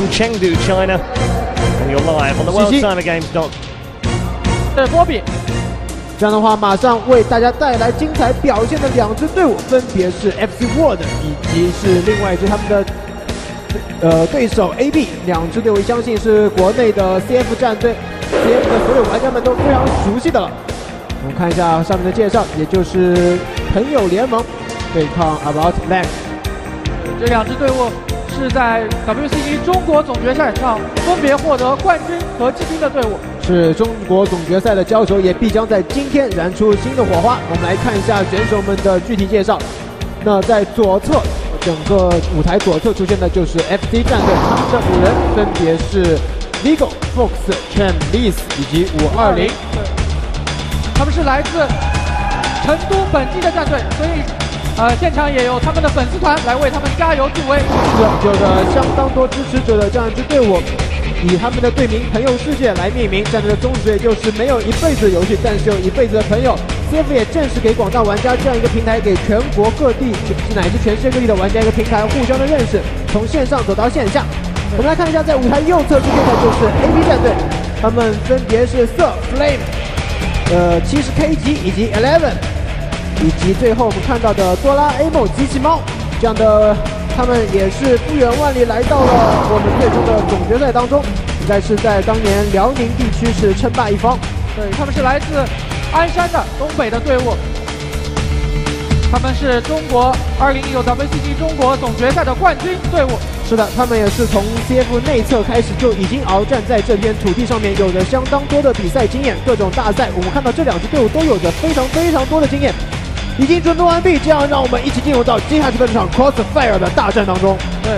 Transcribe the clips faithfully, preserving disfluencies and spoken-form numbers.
Chengdu, China, and you're live on the World Cyber Games dot com. 对，波比。 这样的话，马上为大家带来精彩表现的两支队伍，分别是 F C World 以及是另外一支他们的呃对手 A B。两支队伍相信是国内的 C F 战队 C F 的所有玩家们都非常熟悉的了。我们看一下上面的介绍，也就是朋友联盟对抗 About Land。 这两支队伍是在 W C G 中国总决赛上分别获得冠军和季军的队伍， 是中国总决赛的交手，也必将在今天燃出新的火花。我们来看一下选手们的具体介绍。那在左侧，整个舞台左侧出现的就是 F C 战队，他们的五人分别是 Vigo、Fox、Chen、Liz 以及五二零。 他们是来自成都本地的战队，所以呃现场也有他们的粉丝团来为他们加油助威。 是的，有着相当多支持者的这样一支队伍，以他们的队名“朋友世界”来命名。战队的宗旨也就是没有一辈子的游戏，但是有一辈子的朋友。C F 也正式给广大玩家这样一个平台，给全国各地乃至全世界各地的玩家一个平台，互相的认识，从线上走到线下。我们来看一下，在舞台右侧出现的就是 A B 战队，他们分别是色 Flame、呃七十 K G 以及 Eleven， 以及最后我们看到的哆啦 A 梦机器猫这样的，他们也是不远万里来到了我们最终的总决赛当中，应该是在当年辽宁地区是称霸一方。 对，他们是来自鞍山的东北的队伍，他们是中国二零一九 W C G 中国总决赛的冠军队伍。 是的，他们也是从 C F 内测开始就已经鏖战在这片土地上面，有着相当多的比赛经验，各种大赛。我们看到这两支队伍都有着非常非常多的经验。已经准备完毕，这样让我们一起进入到接下去的这场 Crossfire 的大战当中。 对。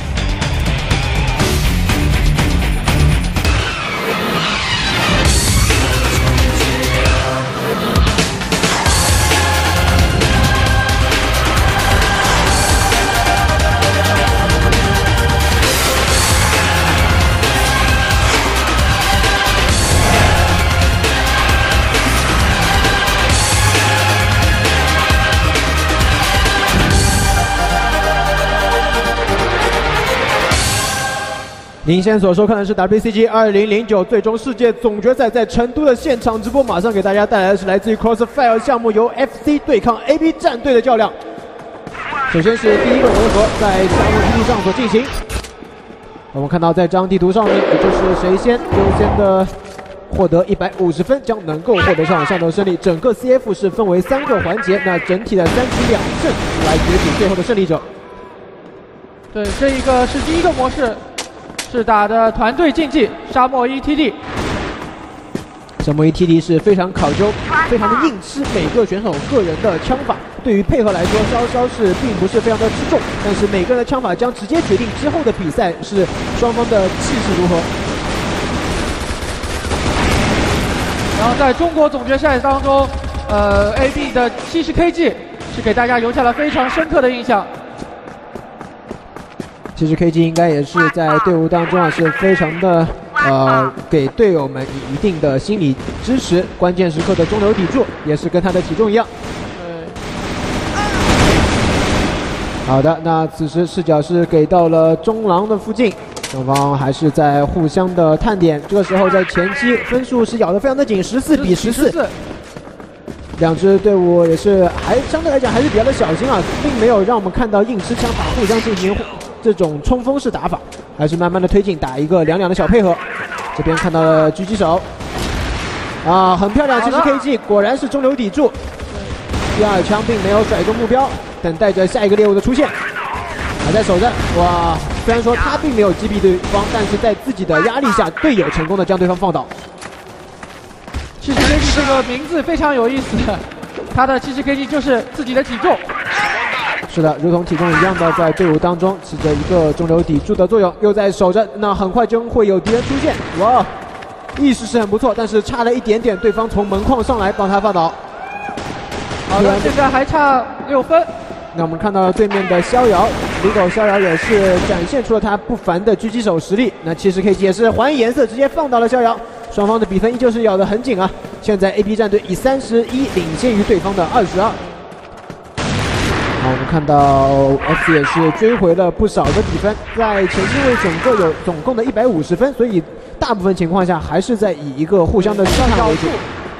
您现在所收看的是 W C G 二零零九最终世界总决赛在成都的现场直播，马上给大家带来的是来自于 Crossfire 项目由 F C 对抗 A B 战队的较量。首先是第一个回合在沙漠基地上所进行，我们看到在这张地图上面，也就是谁先优先的获得一百五十分，将能够获得这场项目的胜利。整个 C F 是分为三个环节，那整体的三局两胜来决定最后的胜利者。 对，这一个是第一个模式。是打的团队竞技沙漠一 T D， 沙漠一 T D 是非常考究、非常的硬吃每个选手个人的枪法，对于配合来说稍稍是并不是非常的吃重，但是每个人的枪法将直接决定之后的比赛是双方的气势如何。 然后在中国总决赛当中，呃 ，A B 的七十 K G 是给大家留下了非常深刻的印象。 其实 K G 应该也是在队伍当中啊，是非常的呃给队友们以一定的心理支持，关键时刻的中流砥柱，也是跟他的体重一样。好的，那此时视角是给到了中廊的附近，双方还是在互相的探点。这个时候在前期分数是咬得非常的紧，十四比十四。两支队伍也是还相对来讲还是比较的小心啊，并没有让我们看到硬吃枪法互相进行这种冲锋式打法，还是慢慢的推进，打一个两两的小配合。这边看到了狙击手，啊，很漂亮，其实 K G 果然是中流砥柱。第二枪并没有甩中目标，等待着下一个猎物的出现，还在守着。哇，虽然说他并没有击毙对方，但是在自己的压力下，队友成功的将对方放倒。 七十 K G 这个名字非常有意思，他的七十 K G 就是自己的体重。 是的，如同体重一样的，在队伍当中起着一个中流砥柱的作用，又在守着，那很快就会有敌人出现。哇，意识是很不错，但是差了一点点，对方从门框上来帮他放倒。 好的，现在还差六分。 那我们看到对面的逍遥，李狗逍遥也是展现出了他不凡的狙击手实力。那七十 K G 也是还以颜色，直接放倒了逍遥。双方的比分依旧是咬得很紧啊。现在 A B 战队以三十一领先于对方的二十二。 好，我们看到 F C 也是追回了不少的比分，在前七位整个有总共的一百五十分，所以大部分情况下还是在以一个互相的试探为主。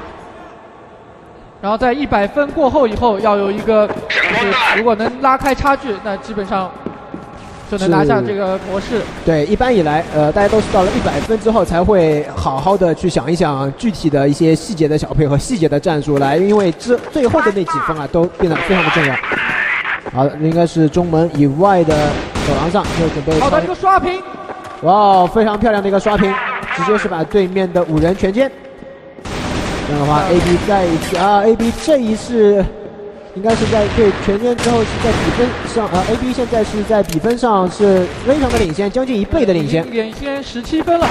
然后在一百分过后以后，要有一个就是如果能拉开差距，那基本上就能拿下这个模式。 对，一般以来，呃，大家都是到了一百分之后才会好好的去想一想具体的一些细节的小配合、细节的战术来，因为这最后的那几分啊，都变得非常的重要。好的，应该是中门以外的走廊上就准备。 好的，一个刷屏。 哇，非常漂亮的一个刷屏，直接是把对面的五人全歼。这样的话 ，A B 在一起啊 ，A B 这一是应该是在对全歼之后是在比分上啊 ，A B 现在是在比分上是非常的领先，将近一倍的领先， 领先十七分了。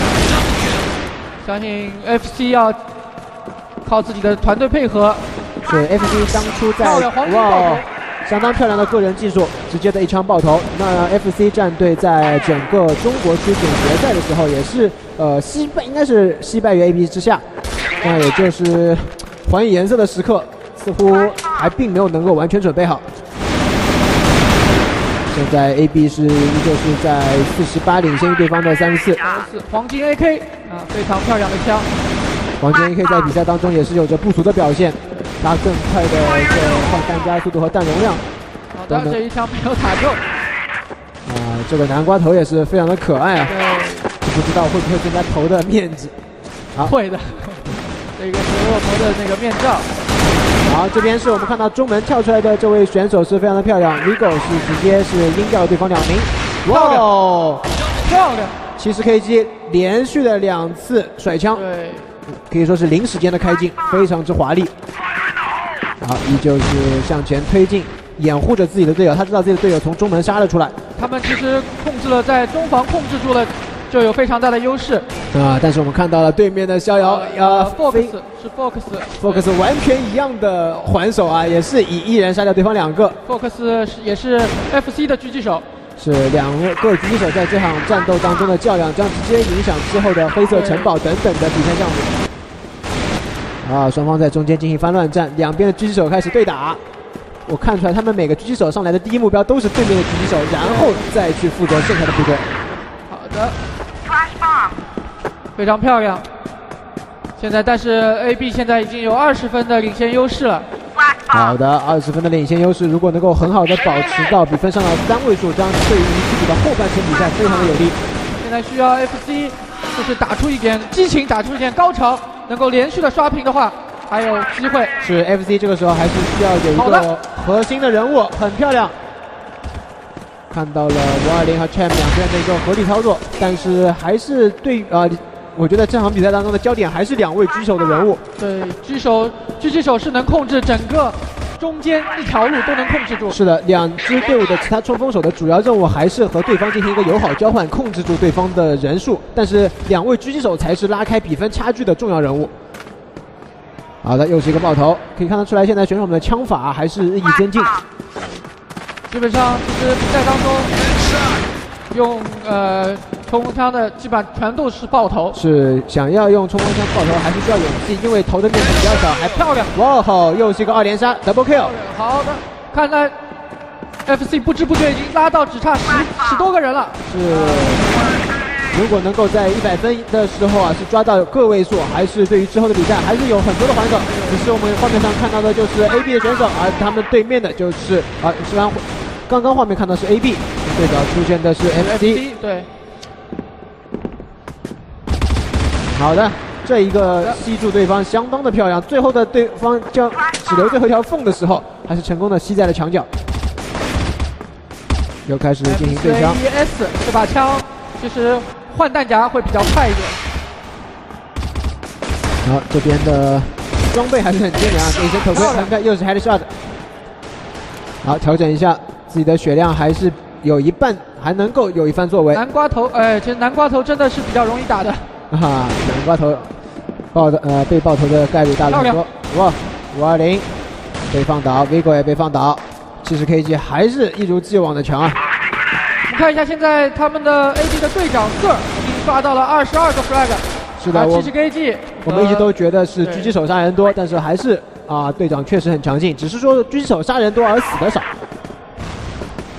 相信 F C 要靠自己的团队配合。 是 F C 当初在哇。相当漂亮的个人技术，直接的一枪爆头。那 F C 战队在整个中国区总决赛的时候，也是呃惜败，应该是惜败于 A B 之下。那也就是还以颜色的时刻，似乎还并没有能够完全准备好。现在 A B 是依旧是在四十八领先于对方的三十四。 黄金 A K 啊，非常漂亮的枪。 黄金 A K 在比赛当中也是有着不俗的表现。它更快的一个换弹加速度和弹容量， 好的，这一枪没有打中。 啊、呃，这个南瓜头也是非常的可爱啊，对，不知道会不会增加头的面积。好， 会的，这个是恶魔的那个面罩。 好，这边是我们看到中门跳出来的这位选手是非常的漂亮 ，Vigo 是直接是阴掉了对方两名， 哇哦，漂亮！ 七十 K G 连续的两次甩枪， 对， 可以说是零时间的开镜，非常之华丽。好，依旧是向前推进，掩护着自己的队友。他知道自己的队友从中门杀了出来。 他们其实控制了在中防控制住了，就有非常大的优势。 啊，但是我们看到了对面的逍遥， 呃 ，Fox 是 Fox，Fox 完全一样的还手啊，也是以一人杀掉对方两个。 Fox 是也是 F C 的狙击手。 是两个狙击手在这场战斗当中的较量，将直接影响之后的黑色城堡等等的比赛项目。啊，双方在中间进行翻乱战，两边的狙击手开始对打。我看出来，他们每个狙击手上来的第一目标都是对面的狙击手，然后再去负责剩下的部队。 好的，非常漂亮。现在，但是 A B 现在已经有二十分的领先优势了。 好的，二十分的领先优势，如果能够很好的保持到比分上的三位数，这样对于自己的后半程比赛非常的有利。 现在需要 F C 就是打出一点激情，打出一点高潮。能够连续的刷屏的话，还有机会。 是 F C 这个时候还是需要有一个核心的人物，很漂亮。看到了五二零和 Cham 两个人的一个合力操作，但是还是对啊、呃，我觉得这场比赛当中的焦点还是两位狙手的人物。 对，狙手狙击手是能控制整个中间一条路都能控制住。 是的，两支队伍的其他冲锋手的主要任务还是和对方进行一个友好交换，控制住对方的人数。但是两位狙击手才是拉开比分差距的重要人物。好的，又是一个爆头，可以看得出来，现在选手们的枪法还是日益增进。 基本上，其实比赛当中用呃冲锋枪的基本上全都是爆头。 是想要用冲锋枪爆头，还是需要勇气，因为头的面积比较小，还漂亮。哇吼，又是一个二连杀 ，double kill。 好的，看来 F C 不知不觉已经拉到只差十十多个人了。 是，如果能够在一百分的时候啊，是抓到个位数，还是对于之后的比赛还是有很多的还手。只是我们画面上看到的就是 A B 的选手，而他们对面的就是啊，虽然刚刚画面看到是 A B， 对角出现的是 F C。 对。 好的，这一个吸住对方相当的漂亮，最后的对方将只留最后一条缝的时候，还是成功的吸在了墙角。又开始进行对枪。 E S 这把枪其实换弹夹会比较快一点。 好，这边的装备还是很精良啊，一身头盔，看看又是 headshot。好，调整一下自己的血量，还是有一半还能够有一番作为。 南瓜头，哎，其实南瓜头真的是比较容易打的。 啊，南瓜头爆的呃被爆头的概率大了很多。哇，五二零被放倒 ，Vigo 也被放倒，七十 K G 还是一如既往的强啊。 我们看一下现在他们的 A D 的队长 Sir 已经刷到了二十二个 frag。 是的， 七十 K G。 我们一直都觉得是狙击手杀人多，但是还是啊队长确实很强劲，只是说狙击手杀人多而死的少。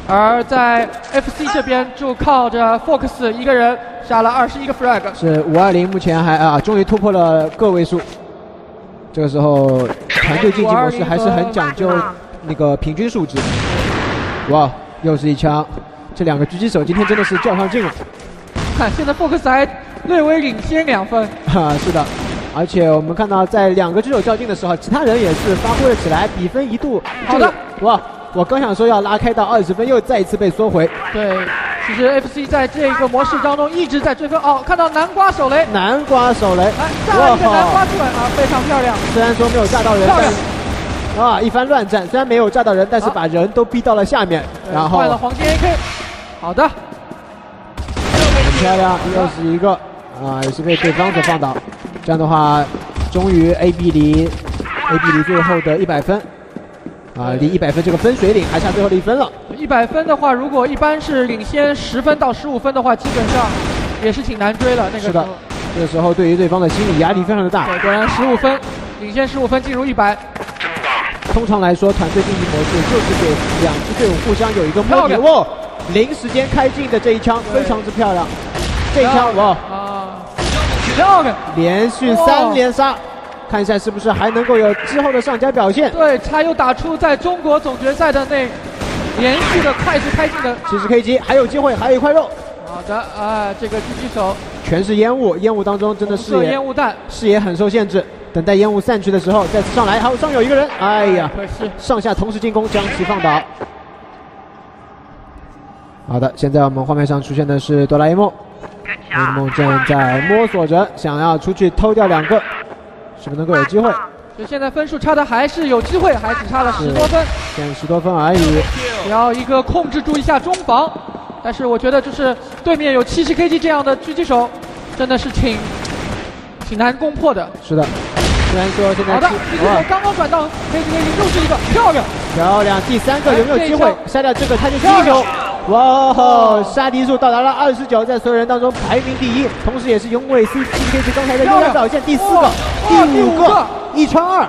而在 F C 这边就靠着 Fox 一个人杀了二十一个 frag， 是五二零，目前还啊，终于突破了个位数。这个时候团队竞技模式还是很讲究那个平均数值。哇，又是一枪，这两个狙击手今天真的是较上劲了。 看，现在 Fox 还略微领先两分。 哈，是的。而且我们看到，在两个狙手较劲的时候，其他人也是发挥了起来，比分一度好的， 哇！我刚想说要拉开到二十分，又再一次被缩回。 对，其实 F C 在这个模式当中一直在追分。哦，看到南瓜手雷， 南瓜手雷， 来炸了一个南瓜出来啊，非常漂亮。 虽然说没有炸到人，但啊一番乱战，虽然没有炸到人，但是把人都逼到了下面，然后换了黄金 A K。好的， 很漂亮，又是一个啊，也是被对方所放倒。这样的话，终于 A B 离 A B 离最后的一百分。啊，离一百分这个分水岭还差最后的一分了。 一百分的话，如果一般是领先十分到十五分的话，基本上也是挺难追了。那个时候， 是的，这个时候对于对方的心理压力非常的大。 对，果然十五分，领先十五分进入一百。 通常来说，团队竞技模式就是给两支队伍互相有一个摸底。哇，零时间开进的这一枪非常之漂亮，这一枪哇啊，漂亮， 连续三连杀。看一下是不是还能够有之后的上佳表现。 对，他又打出在中国总决赛的那连续的快速开进的七十 K G， 还有机会，还有一块肉。 好的啊，这个狙击手全是烟雾，烟雾当中真的视野烟雾弹， 视野很受限制。等待烟雾散去的时候，再次上来，好，上有一个人，哎呀， 可惜上下同时进攻，将其放倒。好的，现在我们画面上出现的是哆啦 A 梦，哆啦 A 梦正在摸索着，想要出去偷掉两个。是不是能够有机会？ 所以现在分数差的还是有机会，还只差了十多分， 现在十多分而已。 只要一个控制住一下中防，但是我觉得就是对面有七十 K G 这样的狙击手，真的是挺挺难攻破的。 是的，虽然说现在好的，狙击手刚刚转到 K G K G 又是一个漂亮漂亮，第三个有没有机会杀掉这个他的狙击手？哇哦，杀敌数到达了二十九，在所有人当中排名第一，同时也是永伟 C 七 K G 刚才的优良表现。第四个，第五个，一穿二，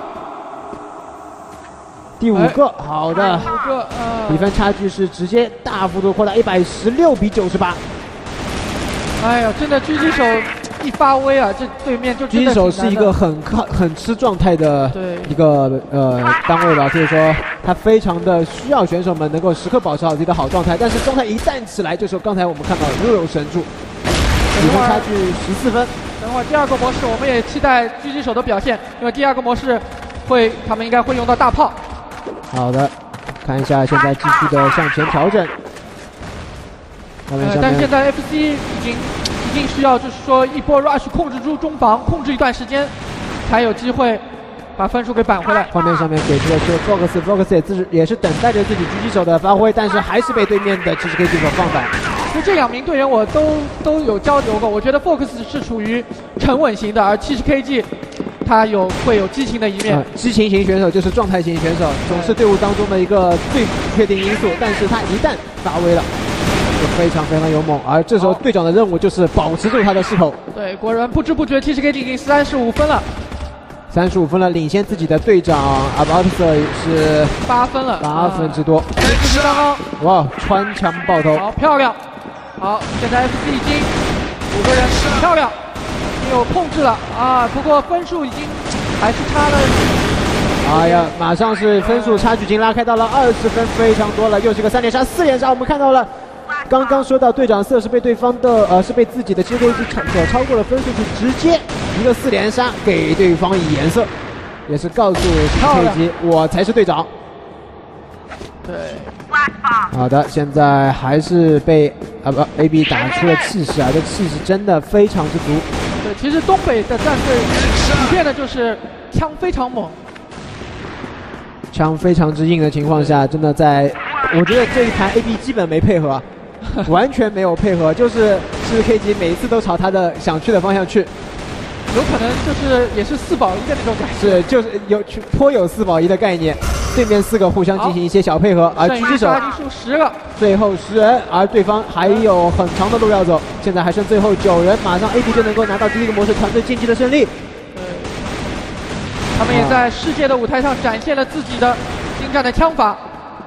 第五个，好的， 五个， 比分差距是直接大幅度扩大，一百十六比九十八。 哎呀，真的狙击手一发威啊，这对面就狙击手是一个很靠很吃状态的一个呃单位吧，所以说他非常的需要选手们能够时刻保持好自己的好状态。但是状态一旦起来，就是刚才我们看到若有神助，比分差距十四分。 等会儿第二个模式，我们也期待狙击手的表现，因为第二个模式会他们应该会用到大炮。 好的，看一下现在继续的向前调整。 呃，但现在 F C 已经已经需要就是说一波 rush 控制住中防，控制一段时间，才有机会把分数给扳回来。 画面上面给出的是 Fox，Fox 也自也是等待着自己狙击手的发挥，但是还是被对面的七十 K G 所放倒。 就这两名队员我都都有交流过，我觉得 Fox 是属于沉稳型的，而七十 K G 他有会有激情的一面。 呃、激情型选手就是状态型选手，总是队伍当中的一个最不确定因素，但是他一旦发威了。非常非常勇猛，而这时候队长的任务就是保持住他的势头。 对，果然不知不觉 七十 K G 已经三十五分了， 三十五分了，领先自己的队长 Abautser 是八分了， 八分之多。 这是刚刚哇，穿墙爆头， 好漂亮。好，现在 F C 已经五个人，很漂亮，已经有控制了啊，不过分数已经还是差了。 哎呀，马上是分数差距已经拉开到了二十分，非常多了，又是个三连杀、四连杀，我们看到了。刚刚说到队长色是被对方的呃是被自己的七 K G 所超过了分数，就直接一个四连杀给对方以颜色，也是告诉七 K G 我才是队长。 对， 好的，现在还是被啊不 A B 打出了气势啊，这气势真的非常之足。 对，其实东北的战队普遍的就是枪非常猛， 枪非常之硬的情况下，真的在我觉得这一盘 A B 基本没配合。完全没有配合，就是七十 K G 每一次都朝他的想去的方向去， 有可能就是也是四保一的那种感觉， 是就是有颇有四保一的概念，对面四个互相进行一些小配合，而狙击手十个， 最后十人，而对方还有很长的路要走，现在还剩最后九人，马上 A B 就能够拿到第一个模式团队竞技的胜利。 对，他们也在世界的舞台上展现了自己的精湛的枪法。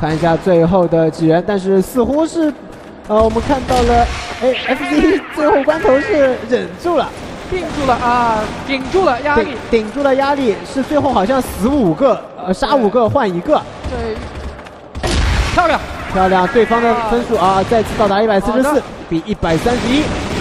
看一下最后的几人，但是似乎是，呃，我们看到了，哎 ，F C 最后关头是忍住了， 定住了啊，顶住了压力， 顶住了压力，是最后好像死五个，呃，杀五个换一个， 对，漂亮， 漂亮，对方的分数啊，再次到达一百四十四比一百三十一。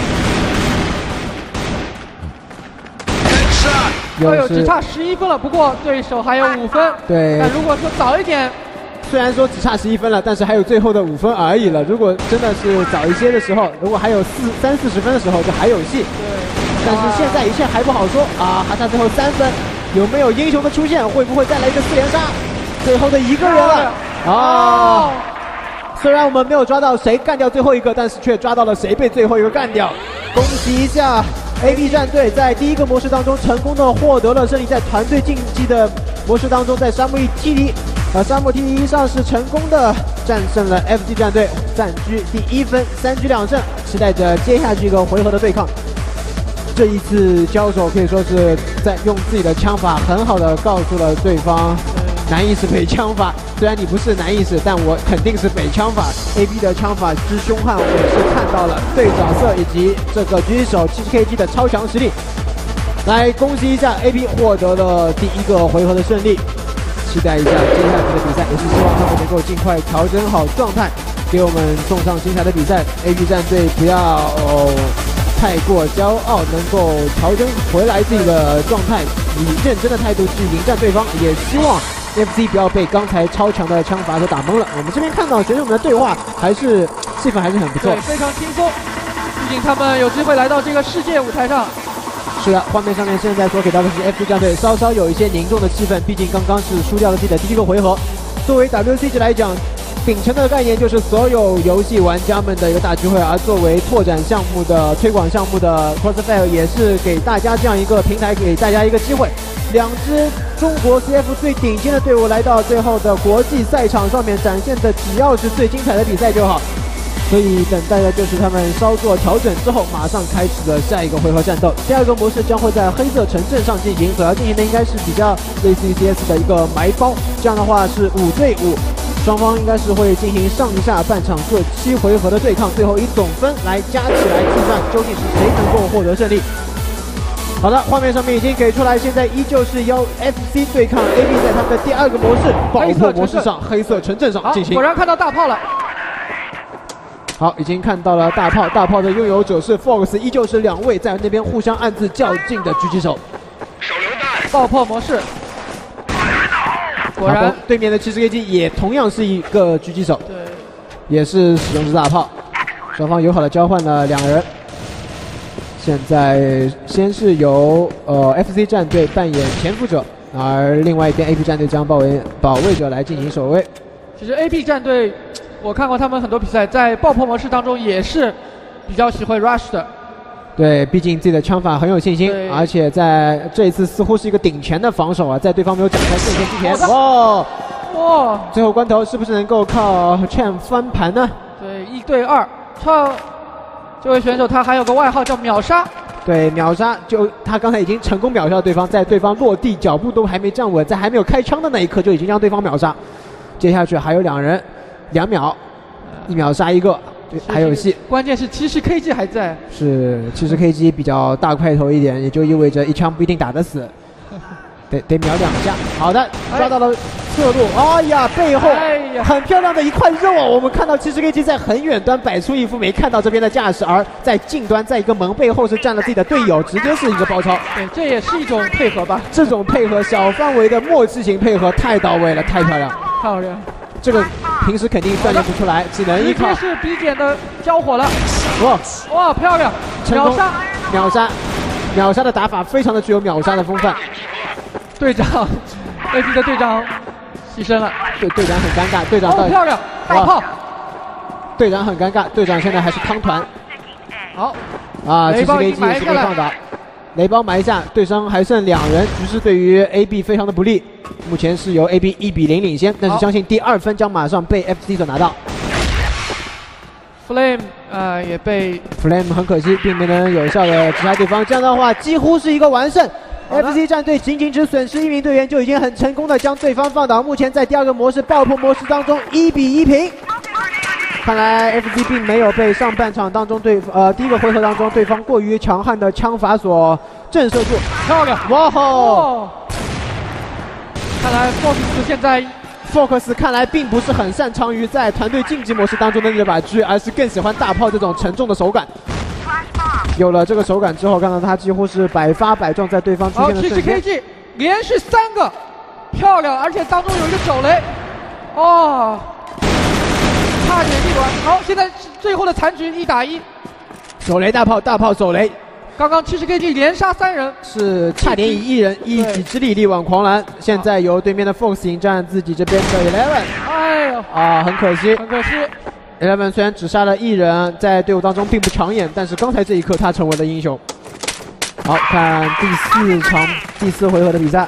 哎呦，只差十一分了，不过对手还有五分。 对， 但如果说早一点， 虽然说只差十一分了，但是还有最后的五分而已了。如果真的是早一些的时候，如果还有四三四十分的时候，就还有戏。 对， 但是现在一切还不好说啊，还差最后三分，有没有英雄的出现？会不会再来一个四连杀？最后的一个人了啊！虽然我们没有抓到谁干掉最后一个，但是却抓到了谁被最后一个干掉。恭喜一下 A B 战队在第一个模式当中成功的获得了胜利，在团队竞技的模式当中，在沙漠 T 一啊沙漠 T 一上是成功的战胜了 F C 战队，暂居第一分，三局两胜。期待着接下这个回合的对抗。这一次交手可以说是在用自己的枪法很好的告诉了对方，南意是北枪法。虽然你不是南意识，但我肯定是北枪法。A B 的枪法之凶悍，我是看到了对角色以及这个狙击手七十 K G 的超强实力。来恭喜一下 A B 获得了第一个回合的胜利，期待一下接下来的比赛，也是希望他们能够尽快调整好状态，给我们送上精彩的比赛。A B 战队不要、哦、太过骄傲，能够调整回来自己的状态，以认真的态度去迎战对方，也希望 F C 不要被刚才超强的枪法所打懵了。我们这边看到选手们的对话还是气氛还是很不错， 对，非常轻松。毕竟他们有机会来到这个世界舞台上。 是的，画面上面现在所给到的是 F C 战队稍稍有一些凝重的气氛，毕竟刚刚是输掉了自己的第一个回合。作为 W C G 来讲，秉承的概念就是所有游戏玩家们的一个大聚会，而作为拓展项目的推广项目的 Crossfire 也是给大家这样一个平台，给大家一个机会。两支中国 C F 最顶尖的队伍来到最后的国际赛场上面，展现的只要是最精彩的比赛就好。所以等待的就是他们稍作调整之后，马上开始了下一个回合战斗。第二个模式将会在黑色城镇上进行，所要进行的应该是比较类似于 C S 的一个埋包，这样的话是五对五。双方应该是会进行上下半场各七回合的对抗，最后以总分来加起来计算究竟是谁能够获得胜利。好的，画面上面已经给出来，现在依旧是由 F C 对抗 A B 在他们的第二个模式爆破模式上，黑色城镇上进行。 果然看到大炮了。 好，已经看到了大炮，大炮的拥有者是 Fox， 依旧是两位在那边互相暗自较劲的狙击手。 手榴弹，爆破模式。果然， 对面的七十 K G 也同样是一个狙击手， 对， 也是使用是大炮。双方友好的交换了两人。现在先是由呃 F C 战队扮演潜伏者，而另外一边 A B 战队将包围保卫者来进行守卫。 其实 A B 战队，我看过他们很多比赛，在爆破模式当中也是比较喜欢 rush 的。 对，毕竟自己的枪法很有信心，而且在这一次似乎是一个顶拳的防守啊，在对方没有展开阵线之前，哇哇！ 最后关头是不是能够靠 Chen 翻盘呢？ 对，一对二，超这位选手他还有个外号叫秒杀。 对，秒杀，就他刚才已经成功秒杀了对方，在对方落地脚步都还没站稳，在还没有开枪的那一刻就已经让对方秒杀。接下去还有两人，两秒，一秒杀一个。还有戏， 关键是七十 K G 还在， 是七十 K G 比较大块头一点，也就意味着一枪不一定打得死，得得秒两下。好的，抓到了侧路，哎呀，背后很漂亮的一块肉啊！我们看到七十 K G 在很远端摆出一副没看到这边的架势，而在近端在一个门背后是站了自己的队友，直接是一个包抄。 对，这也是一种配合吧？ 这种配合，小范围的默契型配合太到位了，太漂亮， 漂亮。 这个平时肯定锻炼不出来，只能依靠。 直接是比点的交火了， 哇哇漂亮，秒杀， 秒杀，秒杀的打法非常的具有秒杀的风范。 队长 ，A B 的队长牺牲了， 对队长很尴尬，队长哦漂亮，大炮， 队长很尴尬，队长现在还是汤团。 好， 啊，七十 K G 是被放倒。雷包埋下，对方还剩两人，局势对于 A B 非常的不利。目前是由 A B 一比零领先，但是相信第二分将马上被 F C 所拿到。 Flame 呃也被 Flame 很可惜，并没能有效的击杀对方，这样的话几乎是一个完胜。 F C 战队仅仅只损失一名队员就已经很成功的将对方放倒。目前在第二个模式爆破模式当中一比一平。看来 F C 并没有被上半场当中对呃第一个回合当中对方过于强悍的枪法所震慑住。 漂亮！ 哇吼！ 看来 Fox 现在 Fox 看来并不是很擅长于在团队竞技模式当中的这把狙，而是更喜欢大炮这种沉重的手感。有了这个手感之后，看到他几乎是百发百中，在对方出现的瞬间。 好 ，T C K G 连续三个，漂亮，而且当中有一个手雷，哦，差点力完。好，现在最后的残局一打一， 手雷大炮，大炮手雷。 刚刚 T C K G 连杀三人， 是差点以一人一己之力力挽狂澜。现在由对面的 Fox 迎战自己这边的 Eleven。 哎呦， 啊，很可惜， 很可惜。 Eleven 虽然只杀了一人，在队伍当中并不抢眼，但是刚才这一刻他成为了英雄。好，看第四场第四回合的比赛。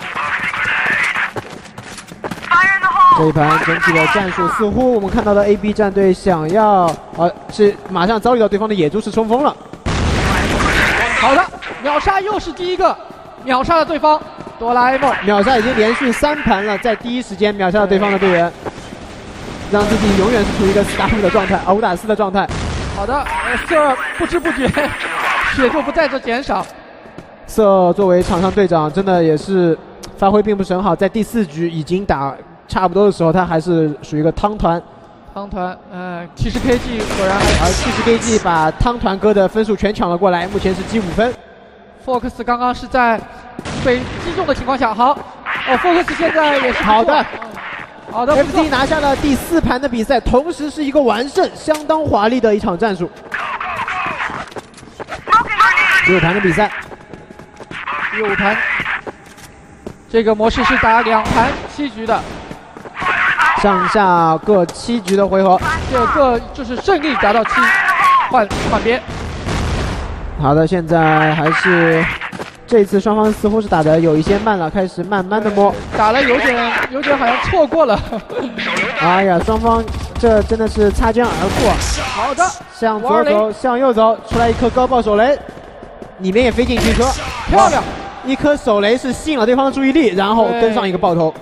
这一盘整体的战术似乎我们看到的 A B 战队想要呃是马上遭遇到对方的野猪式冲锋了。 好的，秒杀又是第一个秒杀了对方哆啦 A 梦。 秒杀已经连续三盘了，在第一时间秒杀了对方的队员，让自己永远是处于一个四打五的状态，啊五打四的状态。 好的，呃，色不知不觉血就不在这减少。 色作为场上队长，真的也是发挥并不是很好，在第四局已经打差不多的时候，他还是属于一个汤团。 汤团，呃，七十 K G 果然还而七十 K G 把汤团哥的分数全抢了过来，目前是积五分。 Fox 刚刚是在被击中的情况下，好，哦 ，Fox 现在也是好的， 好的 ，F C 拿下了第四盘的比赛，同时是一个完胜，相当华丽的一场战术。第五盘的比赛， 第五盘，这个模式是打两盘七局的。 上下各七局的回合， 这个就是胜利达到七，换换边。 好的，现在还是这次双方似乎是打的有一些慢了，开始慢慢的摸， 打了有点有点好像错过了。 哎呀，双方这真的是擦肩而过。 好的， 向左走，向右走，出来一颗高爆手雷，里面也飞进去一颗， 漂亮， 一颗手雷是吸引了对方的注意力，然后跟上一个爆头。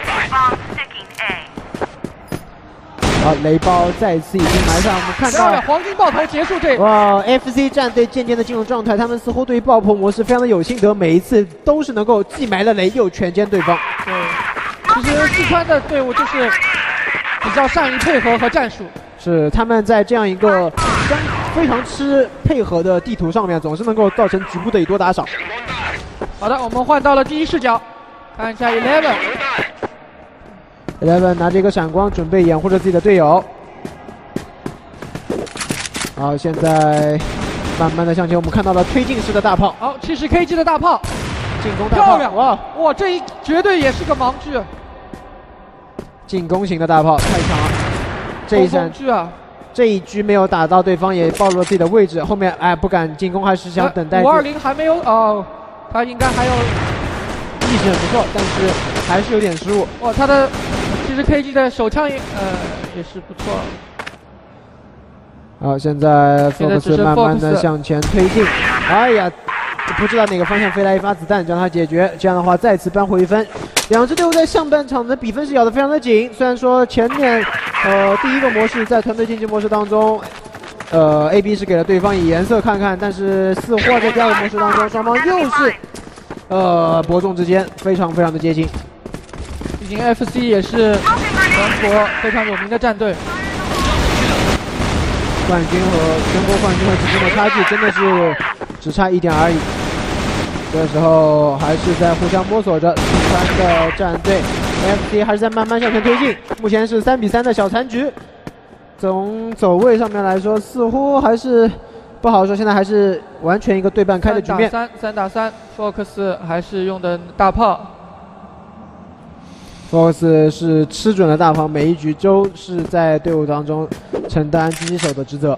好，雷包再次已经埋上，我们看到黄金爆头结束这。 哇 ，F C 战队渐渐的进入状态，他们似乎对于爆破模式非常的有心得，每一次都是能够既埋了雷又全歼对方。 对，其实四川的队伍就是比较善于配合和战术。 是，他们在这样一个相非常吃配合的地图上面，总是能够造成局部的以多打少。 好的，我们换到了第一视角，看一下 Eleven。 Eleven 拿着一个闪光，准备掩护着自己的队友。好，现在慢慢的向前，我们看到了推进式的大炮。 好，七十 K G 的大炮， 进攻大炮， 漂亮！ 哇哇，这一绝对也是个盲狙。 进攻型的大炮太强了，这一闪狙啊， 这一狙没有打到对方，也暴露了自己的位置。后面哎不敢进攻，还是想等待。 五二零还没有哦，他应该还有意识很不错，但是还是有点失误。 哇，他的其实 K G 的手枪也呃也是不错。 好，现在 Fox 慢慢的向前推进。哎呀，不知道哪个方向飞来一发子弹，将它解决。这样的话，再次扳回一分。两支队伍在上半场的比分是咬得非常的紧。虽然说前面呃第一个模式在团队竞技模式当中，呃 A B 是给了对方以颜色看看，但是似乎在第二个模式当中，双方又是呃伯仲之间，非常非常的接近。 毕竟 F C 也是全国非常有名的战队。 冠军和全国冠军和之间的差距真的是只差一点而已。这时候还是在互相摸索着，四川的战队 F C 还是在慢慢向前推进。目前是三比三的小残局，从走位上面来说，似乎还是不好说。现在还是完全一个对半开的局面。 三打三，三打三 ，Fox 还是用的大炮。 Fox 是吃准了大炮，每一局都是在队伍当中承担狙击手的职责。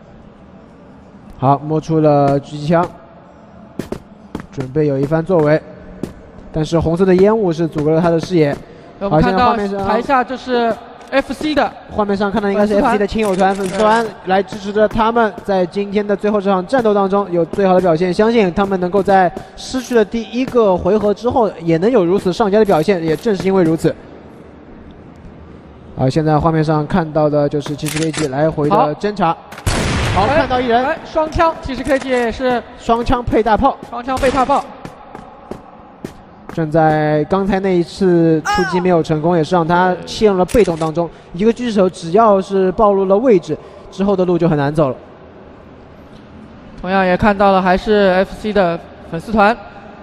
好，摸出了狙击枪，准备有一番作为，但是红色的烟雾是阻隔了他的视野。 我们看到台下就是 F C 的。 画面上看到应该是 F C 的亲友团粉丝团来支持着他们，在今天的最后这场战斗当中有最好的表现。相信他们能够在失去了第一个回合之后，也能有如此上佳的表现。也正是因为如此。 好，现在画面上看到的就是七十 K G 来回的侦查。好， 哎、 看到一人， 哎，双枪，七十 K G 也是双枪配大炮， 双枪配大炮。 正在刚才那一次出击没有成功，也是让他陷入了被动当中。一个狙击手只要是暴露了位置，之后的路就很难走了。 同样也看到了，还是 F C 的粉丝团。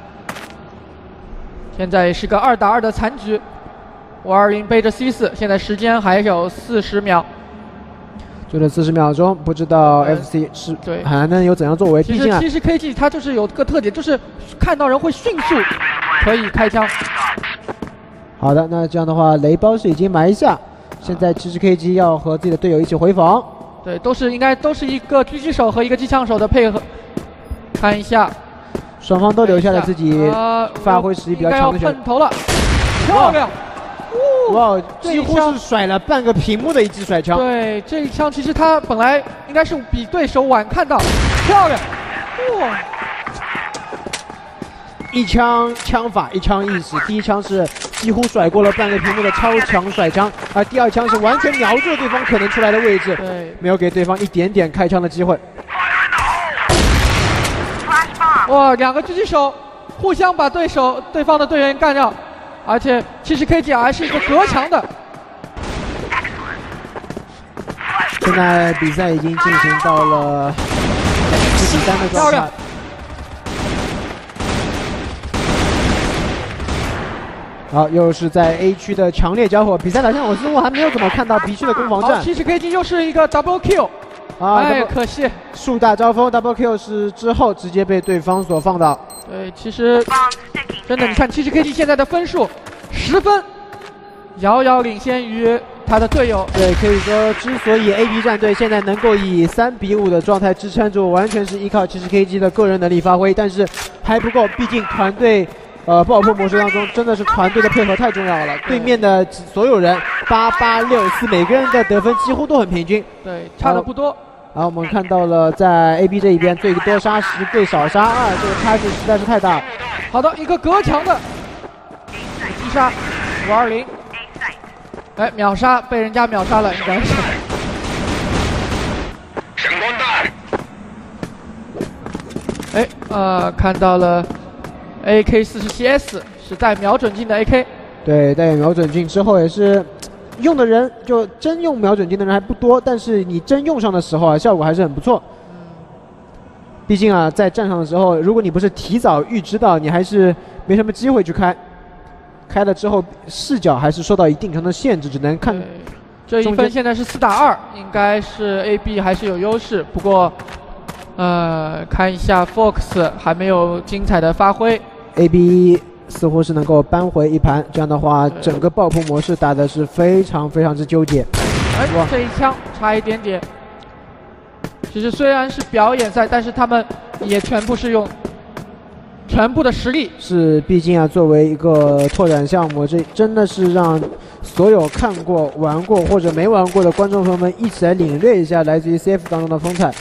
现在是个二打二的残局。 五二零背着 C 四，现在时间还有四十秒， 就这四十秒钟，不知道 F C 是对还能有怎样作为？毕竟啊， 其实 K G 它就是有个特点，就是看到人会迅速可以开枪。 好的，那这样的话，雷包是已经埋下，现在其实 K G 要和自己的队友一起回防。 对，都是应该都是一个狙击手和一个机枪手的配合。看一下， 双方都留下了自己发挥实力比较强的选手。 应该要喷头了，漂亮！ 哇，几乎是甩了半个屏幕的一记甩枪。 对，这一枪其实他本来应该是比对手晚看到，漂亮！哇， 一枪枪法，一枪意识。第一枪是几乎甩过了半个屏幕的超强甩枪，而第二枪是完全瞄准对方可能出来的位置， 对， 没有给对方一点点开枪的机会。 哇，两个狙击手互相把对手对方的队员干掉。 而且其实 K G 还是一个隔墙的。 现在比赛已经进行到了四比三的状态。好，又是在 A 区的强烈交火。比赛打向我似乎还没有怎么看到 B 区的攻防战。 其实 K G 又是一个 double kill。啊，哎，可惜。 树大招风 double kill 是之后直接被对方所放倒。 对，其实。 真的，你看，其实 K G 现在的分数十分，遥遥领先于他的队友。 对，可以说，之所以 A B 战队现在能够以三比五的状态支撑住，完全是依靠其实 K G 的个人能力发挥，但是还不够，毕竟团队，呃，爆破模式当中真的是团队的配合太重要了。对面的所有人八八六四，每个人的得分几乎都很平均， 对，差的不多。 好，我们看到了在 A B 这一边，最多杀十，最少杀二，这个差距实在是太大。 好的，一个隔墙的击杀，五二零，哎，秒杀被人家秒杀了，应该是。闪光弹。哎，呃，看到了 A K 四十七 S 是带瞄准镜的 A K。 对，带有瞄准镜之后也是。 用的人就真用瞄准镜的人还不多，但是你真用上的时候啊，效果还是很不错。毕竟啊，在站上的时候，如果你不是提早预知到，你还是没什么机会去开。开了之后，视角还是受到一定程度的限制，只能看。 这一分现在是四打二，应该是 A B 还是有优势。不过，呃，看一下 Fox 还没有精彩的发挥。 A B。 似乎是能够扳回一盘，这样的话，整个爆破模式打的是非常非常之纠结。 哎，这一枪差一点点。其实虽然是表演赛，但是他们也全部是用全部的实力。 是，毕竟啊，作为一个拓展项目，这真的是让所有看过、玩过或者没玩过的观众朋友们一起来领略一下来自于 C F 当中的风采。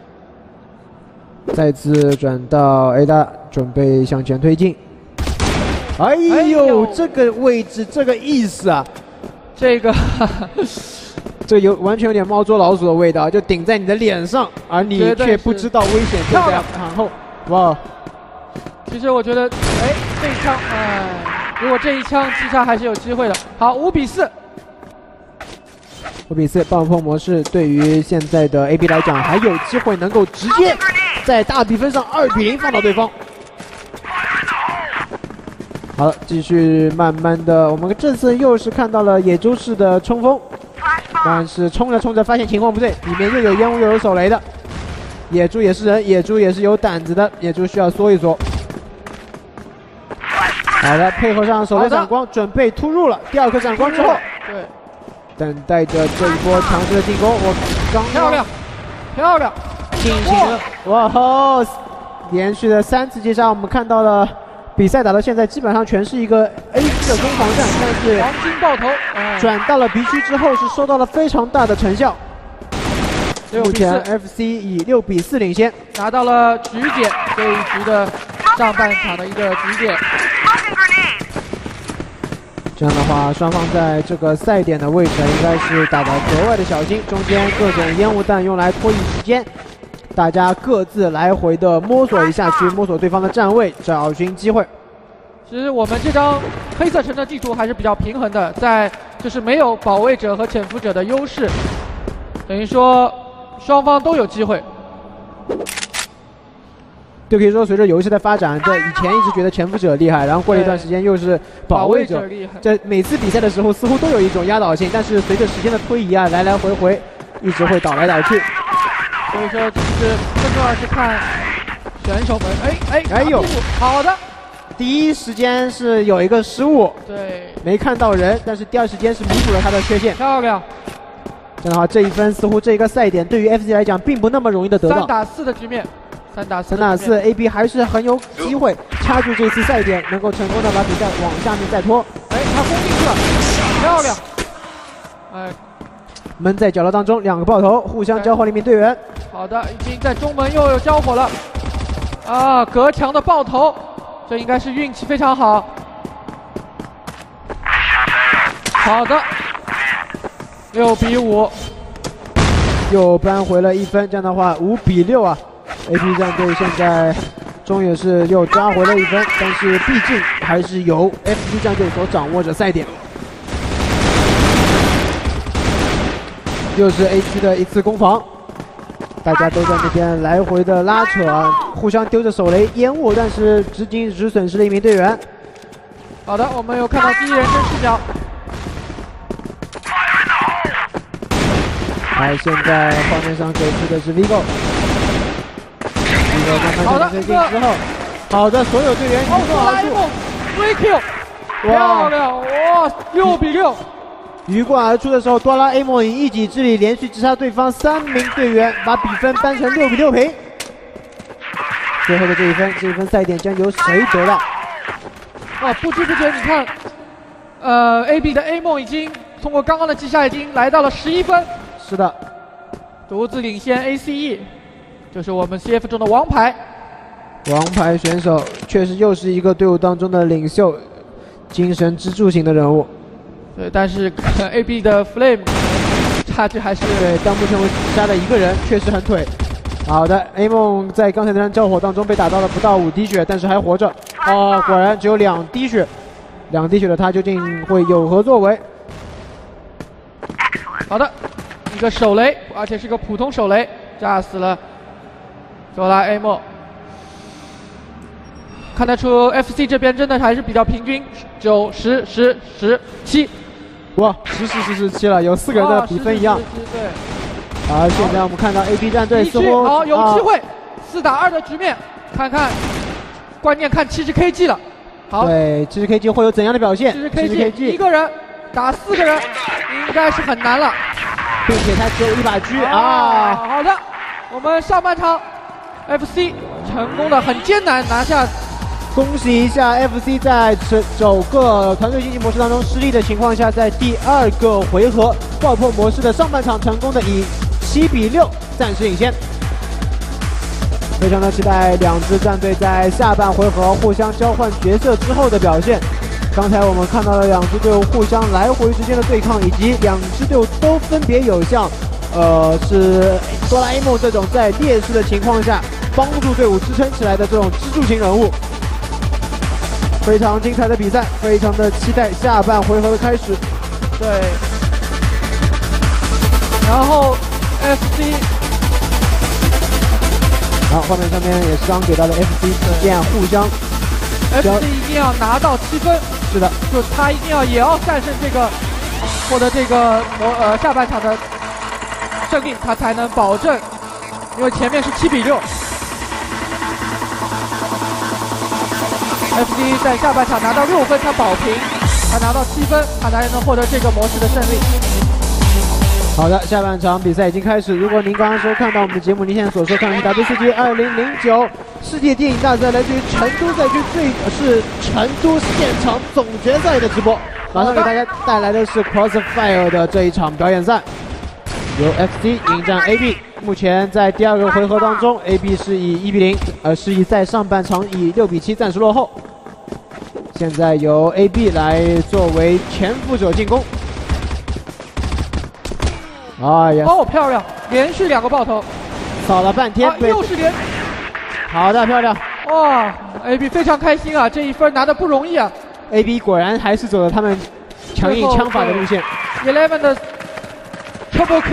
再次转到 A 大，准备向前推进。 哎呦，哎呦这个位置，这个意思啊， 这个， 这有完全有点猫捉老鼠的味道，就顶在你的脸上，而你却不知道危险就在旁后。哇！ 其实我觉得，哎，这一枪，哎，如果这一枪击杀还是有机会的。好，五比四， 五比四，爆破模式对于现在的 A B 来讲，还有机会能够直接在大比分上二比零放倒对方。 好了，继续慢慢的，我们这次又是看到了野猪式的冲锋，但是冲着冲着发现情况不对，里面又有烟雾又有手雷的，野猪也是人，野猪也是有胆子的，野猪需要缩一缩。好的，配合上手雷闪光，准备突入了。第二颗闪光之后， 对， 等待着这一波强势的进攻。我刚漂亮，漂亮， 进行了哇吼！连续的三次击杀，我们看到了比赛打到现在，基本上全是一个 A 区的攻防战，但是黄金爆头，哎、 转到了 B 区之后是收到了非常大的成效。目前 F C 以六比四领先， 拿到了局点这一局的上半场的一个局点。 这样的话，双方在这个赛点的位置应该是打得格外的小心，中间各种烟雾弹用来拖延时间。 大家各自来回的摸索一下，去摸索对方的站位，找寻机会。 其实我们这张黑色城的地图还是比较平衡的，在就是没有保卫者和潜伏者的优势，等于说双方都有机会。 就可以说，随着游戏的发展，这以前一直觉得潜伏者厉害，然后过了一段时间又是保卫者， 厉害。 这每次比赛的时候似乎都有一种压倒性，但是随着时间的推移啊，来来回回一直会倒来倒去。 所以说，就是更重要是看选手们，哎哎哎呦， 好的， 第一时间是有一个失误， 对， 没看到人，但是第二时间是弥补了他的缺陷， 漂亮。 这样的话，这一分似乎这个赛点对于 F C 来讲并不那么容易的得到。 三打四的局面，三打四， 三打四 ，A B 还是很有机会掐住这次赛点，能够成功的把比赛往下面再拖。 哎，他攻进去了，漂亮，哎。 闷在角落当中，两个爆头互相交换了一名队员。 好的，已经在中门又有交火了。啊，隔墙的爆头，这应该是运气非常好。好的，六比五， 又扳回了一分。这样的话，五比六啊 ！A B 战队现在终于是又抓回了一分，但是毕竟还是由 F C 战队所掌握着赛点。 又是 A 区的一次攻防，大家都在那边来回的拉扯啊，互相丢着手雷烟雾，但是至今只损失了一名队员。 好的，我们有看到第一人称视角。 好，现在画面上给出的是 Vigo，Vigo 慢慢向推进之后，好的，所有队员一个而入 ，V Q， 漂亮，哇，六比六。 鱼贯而出的时候，多拉 A 梦以一己之力连续击杀对方三名队员，把比分扳成六比六平。最后的这一分，这一分赛点将由谁得到？ 哇，不知不觉，你看，呃 ，A B 的 A 梦已经通过刚刚的击杀，已经来到了十一分。 是的， 独自领先 A C E， 就是我们 C F 中的王牌。 王牌选手确实又是一个队伍当中的领袖，精神支柱型的人物。 对，但是 A B 的 Flame 差距还是对，到目前为止杀了一个人，确实很腿。好的 ，A 梦在刚才那场交火当中被打到了不到五滴血，但是还活着。哦，果然只有两滴血，两滴血的他究竟会有何作为？ 好的，一个手雷，而且是个普通手雷，炸死了多拉 A 梦。看得出 F C 这边真的还是比较平均，九十十十七。 哇，十十十十七了，有四个人的比分一样。 对。 而现在我们看到 A B 战队似乎好有机会，四打二的局面，看看，关键看七十 K G 了。好， 对，七十 K G 会有怎样的表现？ 七十 K G 一个人打四个人，应该是很难了， 并且他只有一把狙啊。 啊好的，我们上半场 F C 成功的很艰难拿下。 恭喜一下 F C 在首个团队竞技模式当中失利的情况下，在第二个回合爆破模式的上半场成功的以七比六暂时领先。非常的期待两支战队在下半回合互相交换角色之后的表现。刚才我们看到了两支队伍互相来回之间的对抗，以及两支队伍都分别有像，呃，是哆啦 A 梦这种在劣势的情况下帮助队伍支撑起来的这种支柱型人物。 非常精彩的比赛，非常的期待下半回合的开始。 对，然后 F C， 然后画面上面也是刚给到了 F C 之间互相 ，F C 一定要拿到七分。 是的， 就他一定要也要战胜这个，获得这个模呃下半场的胜利，他才能保证，因为前面是七比六。 F C 在下半场拿到六分，他保平；他拿到七分，他才能获得这个模式的胜利。 好的，下半场比赛已经开始。如果您刚刚收看到我们的节目，您现在所收看的是 W C G 二零零九世界电影大赛来自于成都赛区最是成都现场总决赛的直播，马上给大家带来的是 Crossfire 的这一场表演赛，由 F C 迎战 A B。目前在第二个回合当中 ，A B 是以一比零，呃，是以在上半场以六比七暂时落后。现在由 A B 来作为前锋者进攻。哎呀， 哦，漂亮，连续两个爆头， 扫了半天， 啊、又是连。 好的，漂亮。 哇 ，A B 非常开心啊，这一分拿的不容易啊。 A B 果然还是走了他们强硬枪法的路线。 Eleven 的 Triple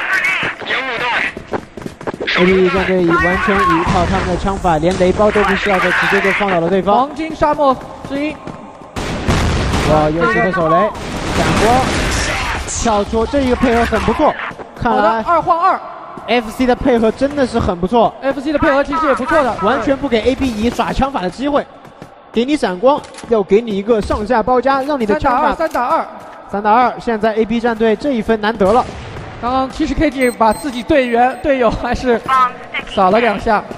Kill。A B 战队以完全依靠他们的枪法，连雷包都不需要的，直接就放倒了对方。 黄金沙漠之鹰， 哇，又是个手雷，闪光，跳出，这一个配合很不错。看来二换二 ，F C 的配合真的是很不错。 F C 的配合其实也不错的， 完全不给 A B 以耍枪法的机会，给你闪光，又给你一个上下包夹，让你的枪法三打二， 三打二。现在 A B 战队这一分难得了。 刚刚七十 K G 把自己队员队友还是扫了两下。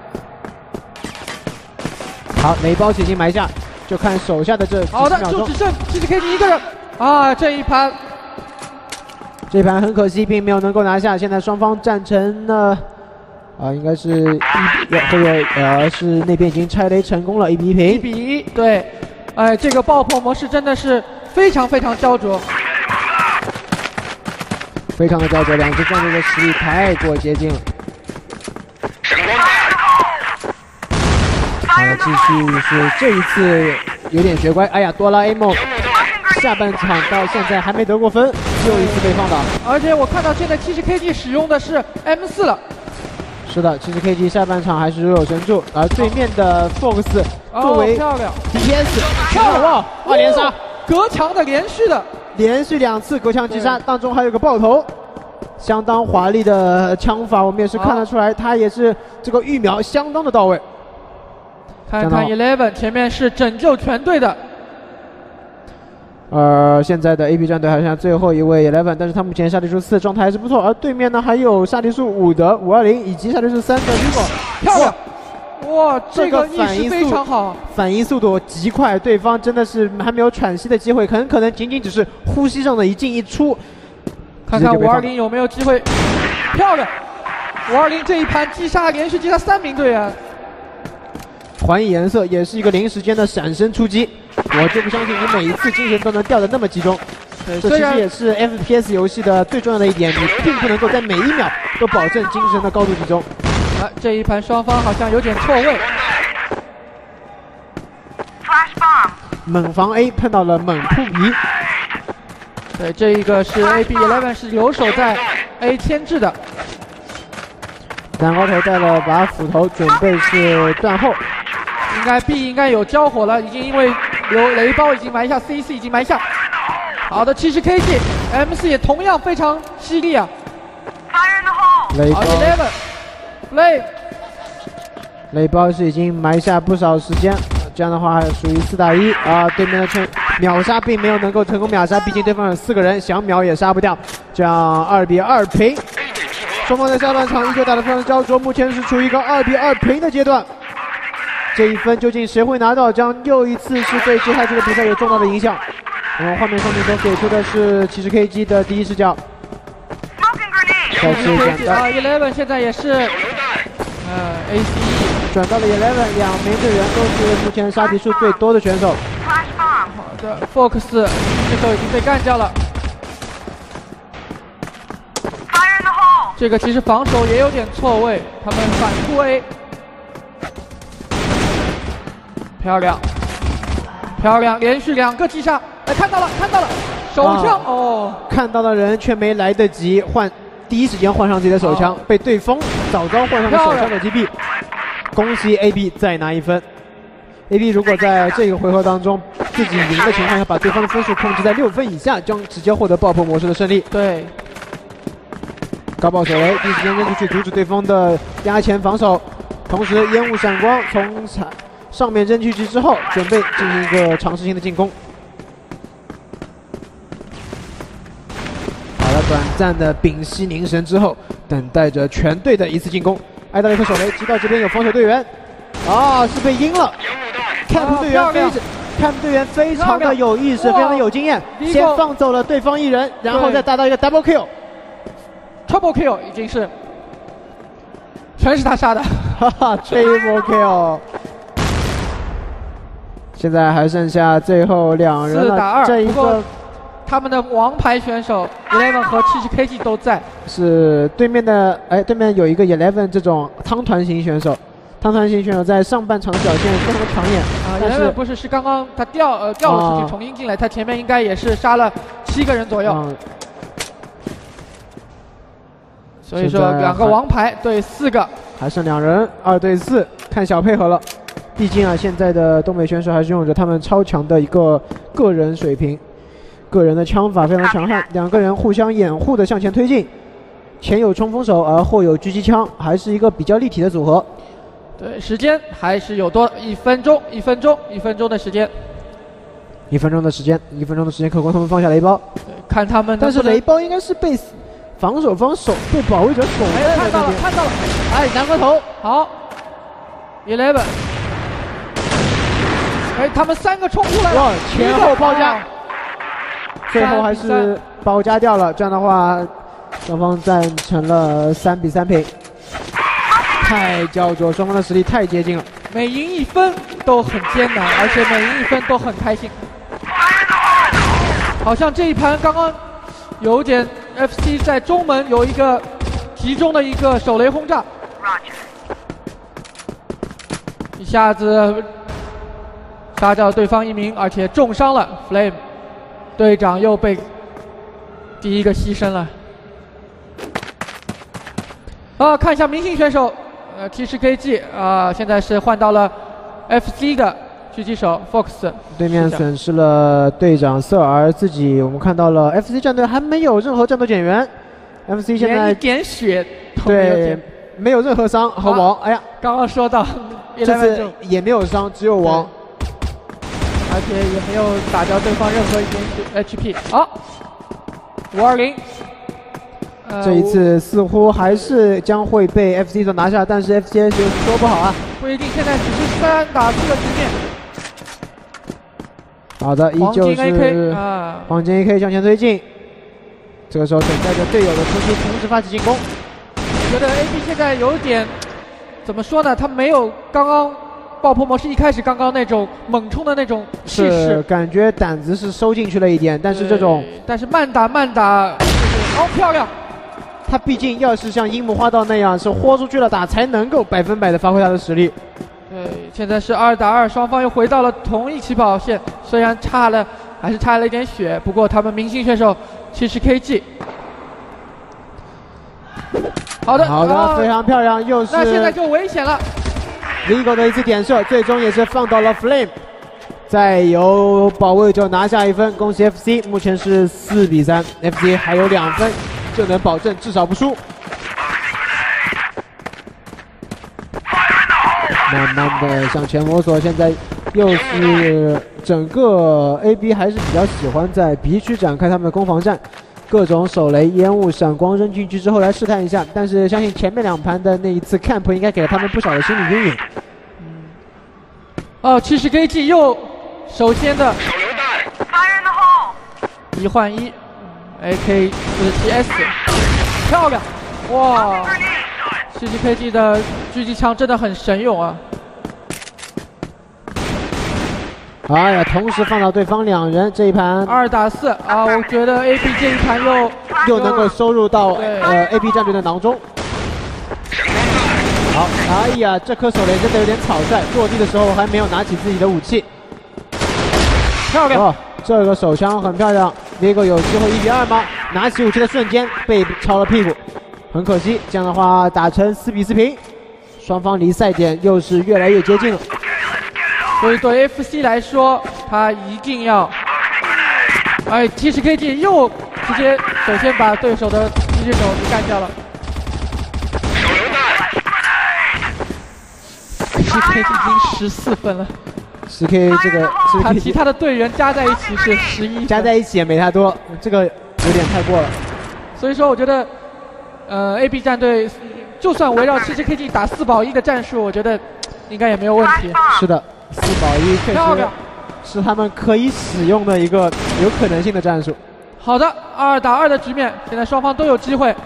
好，雷包已经埋下，就看手下的这好的，就只剩七十 K G 一个人啊！这一盘， 这一盘很可惜，并没有能够拿下。现在双方战成了啊，应该是一会有呃是那边已经拆雷成功了，一比一平。 一比一，对，哎，这个爆破模式真的是非常非常焦灼。 非常的焦灼，两支战队的实力太过接近了。好了，继续是这一次有点学乖。哎呀，多拉 A 梦下半场到现在还没得过分，又一次被放倒。 而且我看到现在七十 K G 使用的是 M 四了。 是的，七十 K G 下半场还是如有神助，而对面的 Fox 作为 D P S， 漂亮哇， 二连杀， 隔墙的连续的。 连续两次隔墙击杀，当中还有个爆头，相当华丽的枪法，我们也是看得出来，他也是这个预瞄相当的到位。 看看 Eleven 前面是拯救全队的， 呃，现在的 A B 战队还剩下最后一位 Eleven， 但是他目前杀敌数四状态还是不错，而对面呢还有杀敌数五的五二零以及杀敌数三的 Vivo， 漂亮。哇，这个意识非常好， 反应速度极快，对方真的是还没有喘息的机会，很可能仅仅只是呼吸上的一进一出。 看看五二零有没有机会，漂亮！五二零这一盘击杀，连续击杀三名队员。 还以颜色也是一个临时间的闪身出击，我就不相信你每一次精神都能掉得那么集中。这其实也是 F P S 游戏的最重要的一点，你并不能够在每一秒都保证精神的高度集中。 啊，这一盘双方好像有点错位。 猛防 A 碰到了猛扑 B。 对，这一个是 A B Eleven 是留守在 A 牵制的。 南高头带了把斧头，准备是断后。 应该 B 应该有交火了，已经因为有雷包已经埋下 ，C C 已经埋下。好的，七十 K G M 四也同样非常犀利啊。 雷包 Eleven。雷， 雷包是已经埋下不少时间，这样的话还属于四打一啊。对面的成秒杀并没有能够成功秒杀，毕竟对方有四个人，想秒也杀不掉。这样二比二平，双方在下半场依旧打得非常焦灼，目前是处于一个二比二平的阶段。这一分究竟谁会拿到，将又一次是对接下去的比赛有重大的影响。我们画面上面所给出的是七十 K G 的第一视角。再次转到啊 ，Eleven 现在也是，呃 ，A C E 转到了 Eleven， 两名队员都是目前杀敌数最多的选手。 好的 ，Fox 这时候已经被干掉了。这个其实防守也有点错位，他们反突 A， 漂亮，漂亮，连续两个击杀，哎，看到了，看到了，手枪、啊、哦， 看到的人却没来得及换。第一时间换上自己的手枪，被对方早早换上了手枪所击毙。恭喜 A B 再拿一分。A B 如果在这个回合当中自己赢的情况下，把对方的分数控制在六分以下，将直接获得爆破模式的胜利。 对， 高爆手雷，第一时间扔出去阻止对方的压前防守，同时烟雾闪光从上面扔出去之后，准备进行一个尝试性的进攻。短暂的屏息凝神之后，等待着全队的一次进攻。艾德雷克手雷击到这边有防守队员， 啊，是被阴了。Camp 队员非常 Camp 队员非常的有意识，非常的有经验，先放走了对方一人，然后再达到一个 double kill。Triple kill 已经是，全是他杀的。 哈哈 ，triple kill。现在还剩下最后两人了， 四打二。 这一个。 他们的王牌选手 Eleven 和七十 K G 都在， 是对面的哎，对面有一个 Eleven 这种汤团型选手，汤团型选手在上半场的表现非常的抢眼啊。Eleven 不是是刚刚他掉呃掉了出去重新进来，他前面应该也是杀了七个人左右，嗯、所以说两个王牌对四个， 还剩两人，二对四，看小配合了。毕竟啊，现在的东北选手还是拥有着他们超强的一个个人水平。个人的枪法非常强悍，两个人互相掩护的向前推进，前有冲锋手，而后有狙击枪，还是一个比较立体的组合。 对，时间还是有多一分钟，一分钟，一分钟的时间， 一分钟的时间，一分钟的时间，可供他们放下雷包。 对，看他们， 但是雷包应该是被防守方守被保卫者守在了。看到了，看到了，哎，南瓜头，好 ，Eleven， 哎，他们三个冲出来了， 哇，前后包夹。最后还是包夹掉了，这样的话，双方战成了三比三平。太焦灼，双方的实力太接近了， 每赢一分都很艰难，而且每赢一分都很开心。好像这一盘刚刚有点 F C 在中门有一个集中的一个手雷轰炸，一下子杀掉对方一名，而且重伤了 Flame。队长又被第一个牺牲了。啊，看一下明星选手，呃 ，T 十 K G 啊，现在是换到了 F C 的狙击手 Fox。 对面损失了队长瑟尔，自己我们看到了 F C 战队还没有任何战斗减员 ，F C 现在一点血都没有减， 对，没有任何伤和王。哎呀， 刚刚说到， 这次也没有伤，只有王。 而且也没有打掉对方任何一点 H P。好，五二零。 这一次似乎还是将会被 F C 所拿下，但是 F C 就说不好啊。 不一定，现在只是三打四的局面。 好的，依旧是黄金 A K 啊， 黄金 A K 向前推进。这个时候等待着队友的出击，同时发起进攻。 我觉得 A B 现在有点怎么说呢？他没有刚刚。爆破模式一开始刚刚那种猛冲的那种气势， 感觉胆子是收进去了一点，但是这种， 但是慢打慢打，哦漂亮！ 他毕竟要是像樱木花道那样是豁出去了打，才能够百分百的发挥他的实力。 对，现在是二打二，双方又回到了同一起跑线，虽然差了，还是差了一点血，不过他们明星选手七十 K G。好的， 好的，哦、非常漂亮，又是。 那现在就危险了。 Vigo 的一次点射，最终也是放到了 Flame， 再由保卫者拿下一分，恭喜 F C， 目前是四比三 ，F C 还有两分就能保证至少不输。慢慢的向前摸索，现在又是整个 A B 还是比较喜欢在 B 区展开他们的攻防战。各种手雷、烟雾、闪光扔进去之后来试探一下，但是相信前面两盘的那一次 camp 应该给了他们不少的心理阴影。 嗯。哦，七十 K G 又首先的一换一 ，A K 四七 S， 漂亮，哇！七十 K G 的狙击枪真的很神勇啊！ 哎呀，同时放到对方两人这一盘二打四啊！我觉得 A B 这一盘又又能够收入到呃 A B 战队的囊中。好，哎呀，这颗手雷真的有点草率，落地的时候还没有拿起自己的武器。 漂亮！ 哦，这个手枪很漂亮。Vigo 有机会一比二吗？拿起武器的瞬间被敲了屁股，很可惜。这样的话打成四比四平，双方离赛点又是越来越接近了。 所以对 F C 来说，他一定要，哎 ，T 十 K G 又直接首先把对手的狙击手给干掉了。T 十 K G 已经十四分了。 十 K 这个， 他其他的队员加在一起是十一， 加在一起也没他多，这个有点太过了。 所以说，我觉得，呃 ，A B 战队就算围绕 T 十 K G 打四保一的战术，我觉得应该也没有问题。 是的，四保一确实是他们可以使用的一个有可能性的战术。 好的，二打二的局面，现在双方都有机会。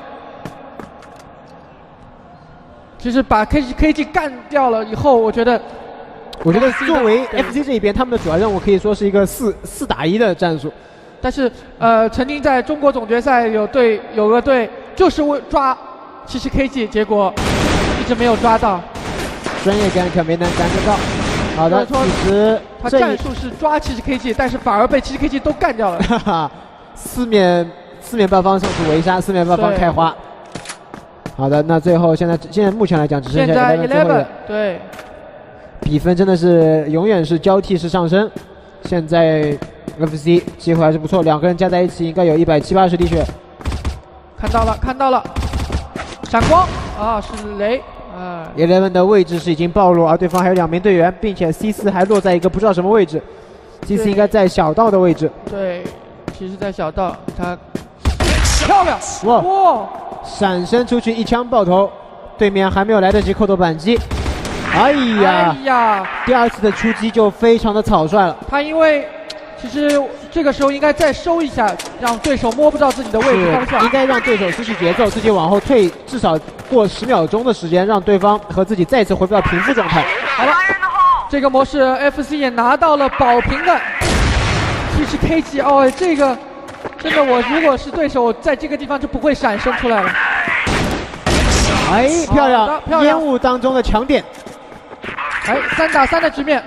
其实把 K G K G 干掉了以后，我觉得， 我觉得作为 F C 这一边，他们的主要任务可以说是一个四四打一的战术。 但是，呃，曾经在中国总决赛有队有个队就是为抓七十 K G， 结果一直没有抓到， 专业感可没能感觉到。好的，其实他战术是抓七十 K G， 但是反而被七十 K G 都干掉了。 哈哈，四面四面八方送出围杀，四面八方开花。好的，那最后现在现在目前来讲只剩下十一，对， 比分真的是永远是交替式上升。现在 F C 机会还是不错，两个人加在一起应该有一百七八十滴血。 看到了，看到了，闪光啊，是雷。啊 Eleven 的位置是已经暴露，而对方还有两名队员，并且 C 四还落在一个不知道什么位置。C 四应该在小道的位置。 对，其实在小道，他漂亮， 哇哇， 闪身出去一枪爆头，对面还没有来得及扣动扳机。哎呀， 哎呀， 第二次的出击就非常的草率了。 他因为其实这个时候应该再收一下，让对手摸不到自己的位置方向， 应该让对手失去节奏，自己往后退至少过十秒钟的时间，让对方和自己再次回到平复状态。 好了，这个模式 F C 也拿到了保平的七十 K G， 哦，这个真的我如果是对手，我在这个地方就不会闪身出来了。 哎，漂亮， 漂亮烟雾当中的强点。 哎，三打三的局面。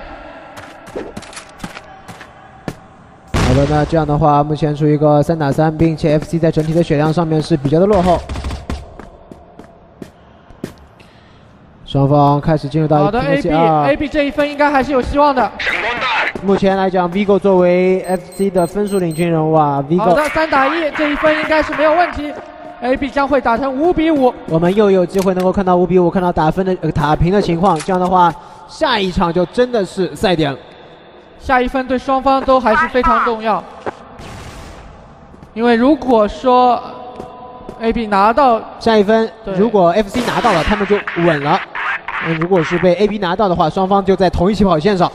好的，那这样的话，目前处于一个三打三，并且 F C 在整体的血量上面是比较的落后。双方开始进入到好的 A B A B 这一分应该还是有希望的。 目前来讲 ，Vigo 作为 F C 的分数领军人物啊 ，Vigo 好的三打一这一分应该是没有问题。A B 将会打成五比五， 我们又有机会能够看到五比五，看到打分的、呃、打平的情况。这样的话，下一场就真的是赛点了。 下一分对双方都还是非常重要，因为如果说 A B 拿到下一分，如果 F C 拿到了，他们就稳了。嗯，如果是被 A B 拿到的话，双方就在同一起跑线上。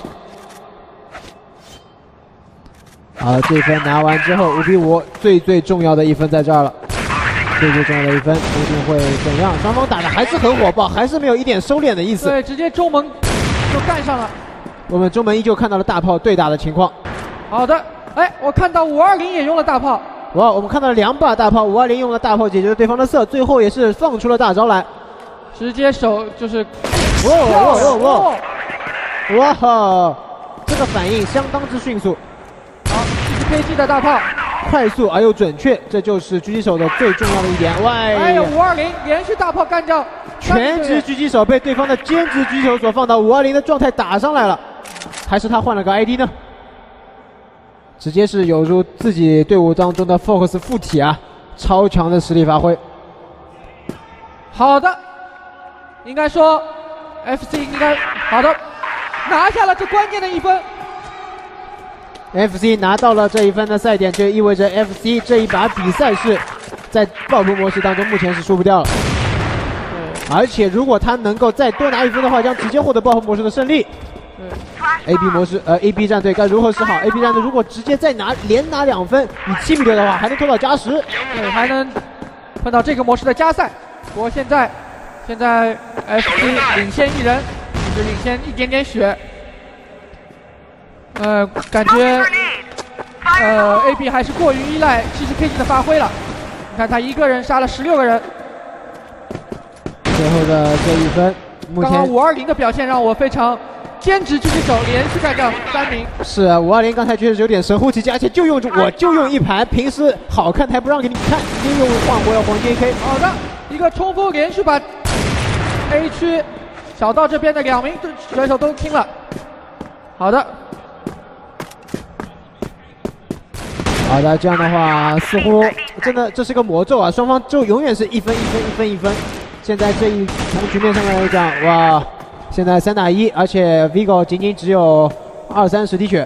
好，这一分拿完之后，五比五，最最重要的一分在这儿了。最最重要的一分究竟会怎样？双方打的还是很火爆，还是没有一点收敛的意思。 对，直接中门就干上了。 我们中门依旧看到了大炮对打的情况。 好的，哎，我看到五二零也用了大炮。 哇，我们看到了两把大炮，五二零用了大炮解决了对方的色，最后也是放出了大招来， 直接手就是， 哇哇哇哇！哇，这个反应相当之迅速。 好，这是 K G 的大炮。 快速而又准确，这就是狙击手的最重要的一点。喂， 哎呀，五二零连续大炮干掉， 全职狙击手被对方的兼职狙击手所放倒，五二零的状态打上来了，还是他换了个 I D 呢？直接是有如自己队伍当中的 Fox 附体啊，超强的实力发挥。 好的，应该说 F C 应该好的拿下了这关键的一分。 F C 拿到了这一分的赛点，就意味着 F C 这一把比赛是在爆破模式当中目前是输不掉了。而且如果他能够再多拿一分的话，将直接获得爆破模式的胜利。A B 模式，呃 A B 战队该如何是好 ？A B 战队如果直接再拿连拿两分，以七比六的话，还能拖到加时， 对，还能碰到这个模式的加赛。不过现在现在 F C 领先一人，只领先一点点血。呃，感觉呃 A B 还是过于依赖七十 K G 的发挥了。你看他一个人杀了十六个人。 最后的这一分，目前刚刚五二零的表现让我非常兼职狙击手连续干掉三名。 是啊，五二零刚才确实有点神乎其技，而且就用我就用一盘，平时好看还不让给你看，今天又换回了黄金 A K。 好的，一个冲锋连续把 A 区小道这边的两名选手都清了。好的。 好的，这样的话似乎真的这是个魔咒啊！双方就永远是一分一分一分一分。现在这一从局面上来讲，哇，现在三打一，而且 Vigo 仅仅只有二三十滴血。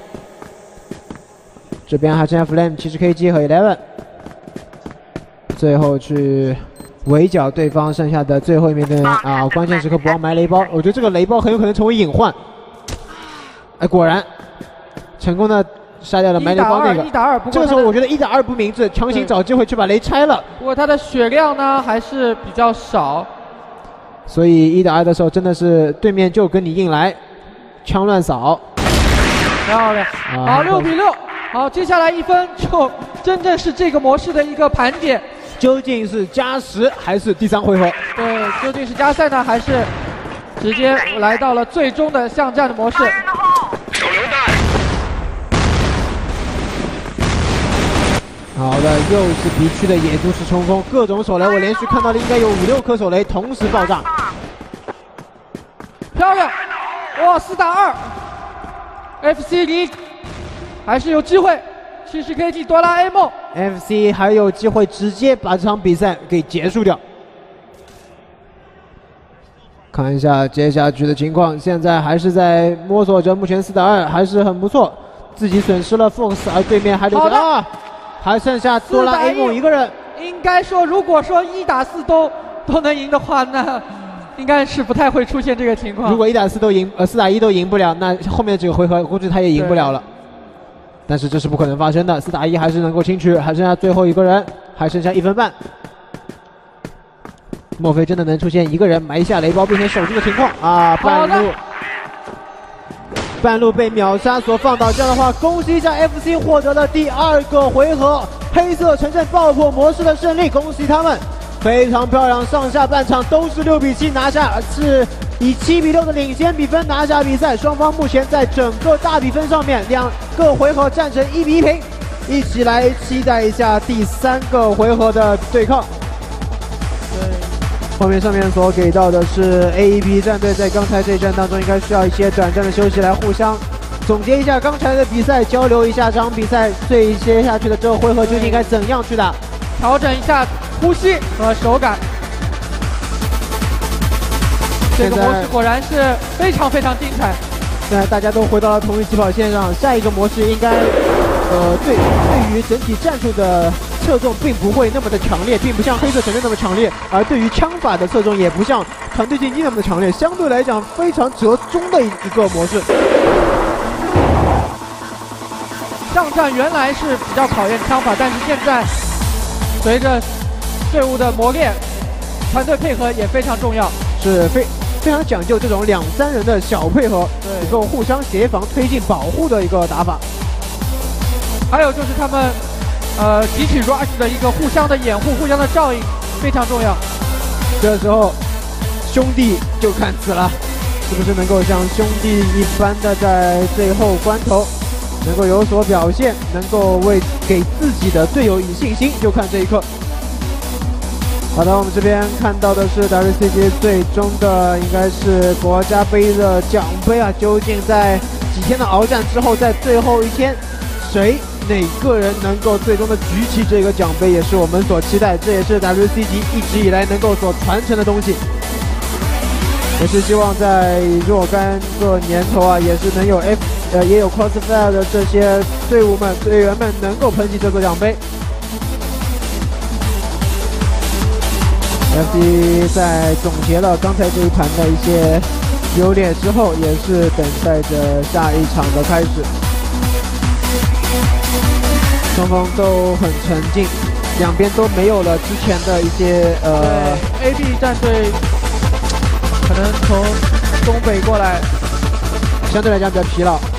这边还剩下 Flame 七十 K G 和 Eleven， 最后去围剿对方剩下的最后一名队员啊！关键时刻不忘埋雷包，我觉得这个雷包很有可能成为隐患。哎，果然成功的杀掉了埋雷包那个。 一打二， 这个时候我觉得一打二不明智，强行找机会去把雷拆了。 不过他的血量呢还是比较少， 所以一打二的时候真的是对面就跟你硬来，枪乱扫。 漂亮，好，六比六。好，接下来一分就真正是这个模式的一个盘点。 究竟是加时还是第三回合？ 对，究竟是加赛呢，还是直接来到了最终的巷战的模式？ 手榴弹。 好的，又是敌区的野都市冲锋，各种手雷，我连续看到了应该有五六颗手雷同时爆炸。 漂亮，哇，四打二 ，F C 零还是有机会。七十 K G 哆啦 A 梦 ，F C 还有机会直接把这场比赛给结束掉。看一下接下去的情况，现在还是在摸索着，目前四打二还是很不错，自己损失了 Fox， 而对面还留着啊，还剩下哆啦 A 梦一个人。 应该说，如果说一打四都都能赢的话，那应该是不太会出现这个情况。 如果一打四都赢，呃四打一都赢不了，那后面这个回合估计他也赢不了了。但是这是不可能发生的，四打一还是能够轻取，还剩下最后一个人，还剩下一分半。莫非真的能出现一个人埋下雷包并且守住的情况啊？半路，半路被秒杀所放倒，这样的话，恭喜一下 F C 获得了第二个回合黑色城镇爆破模式的胜利，恭喜他们！非常漂亮，上下半场都是六比七拿下，是以七比六的领先比分拿下比赛。双方目前在整个大比分上面两个回合战成一比一平，一起来期待一下第三个回合的对抗。 对， 画面上面所给到的是 A E B 战队在刚才这一战当中应该需要一些短暂的休息来互相总结一下刚才的比赛，交流一下这场比赛最接下去的这个回合究竟应该怎样去打， 调整一下呼吸和手感。这个模式果然是非常非常精彩。 现在大家都回到了同一起跑线上，下一个模式应该，呃，对对于整体战术的侧重并不会那么的强烈，并不像黑色城镇那么强烈，而对于枪法的侧重也不像团队竞技那么的强烈，相对来讲非常折中的一个模式。 巷战原来是比较考验枪法，但是现在随着队伍的磨练，团队配合也非常重要， 是非非常讲究这种两三人的小配合，能够互相协防、推进、保护的一个打法。 还有就是他们呃集体 rush 的一个互相的掩护、互相的照应非常重要。 这时候兄弟就看死了，是不是能够像兄弟一般的在最后关头能够有所表现，能够为给自己的队友以信心，就看这一刻。好的，我们这边看到的是 W C G 最终的应该是国家杯的奖杯啊，究竟在几天的鏖战之后，在最后一天，谁哪个人能够最终的举起这个奖杯，也是我们所期待，这也是 W C G 一直以来能够所传承的东西。也是希望在若干个年头啊，也是能有 F 呃也有 Crossfire 的这些队伍们队员们能够捧起这座奖杯。F C 在总结了刚才这一盘的一些优劣之后，也是等待着下一场的开始。双方都很沉静，两边都没有了之前的一些呃 A B 战队。可能从东北过来， 相对来讲比较疲劳。 对，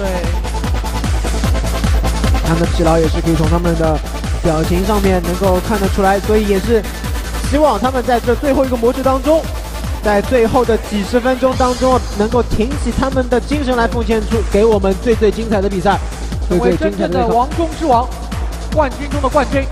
他们的疲劳也是可以从他们的表情上面能够看得出来，所以也是希望他们在这最后一个模式当中，在最后的几十分钟当中，能够挺起他们的精神来，奉献出给我们最最精彩的比赛，最最精彩的王中之王，冠军中的冠军。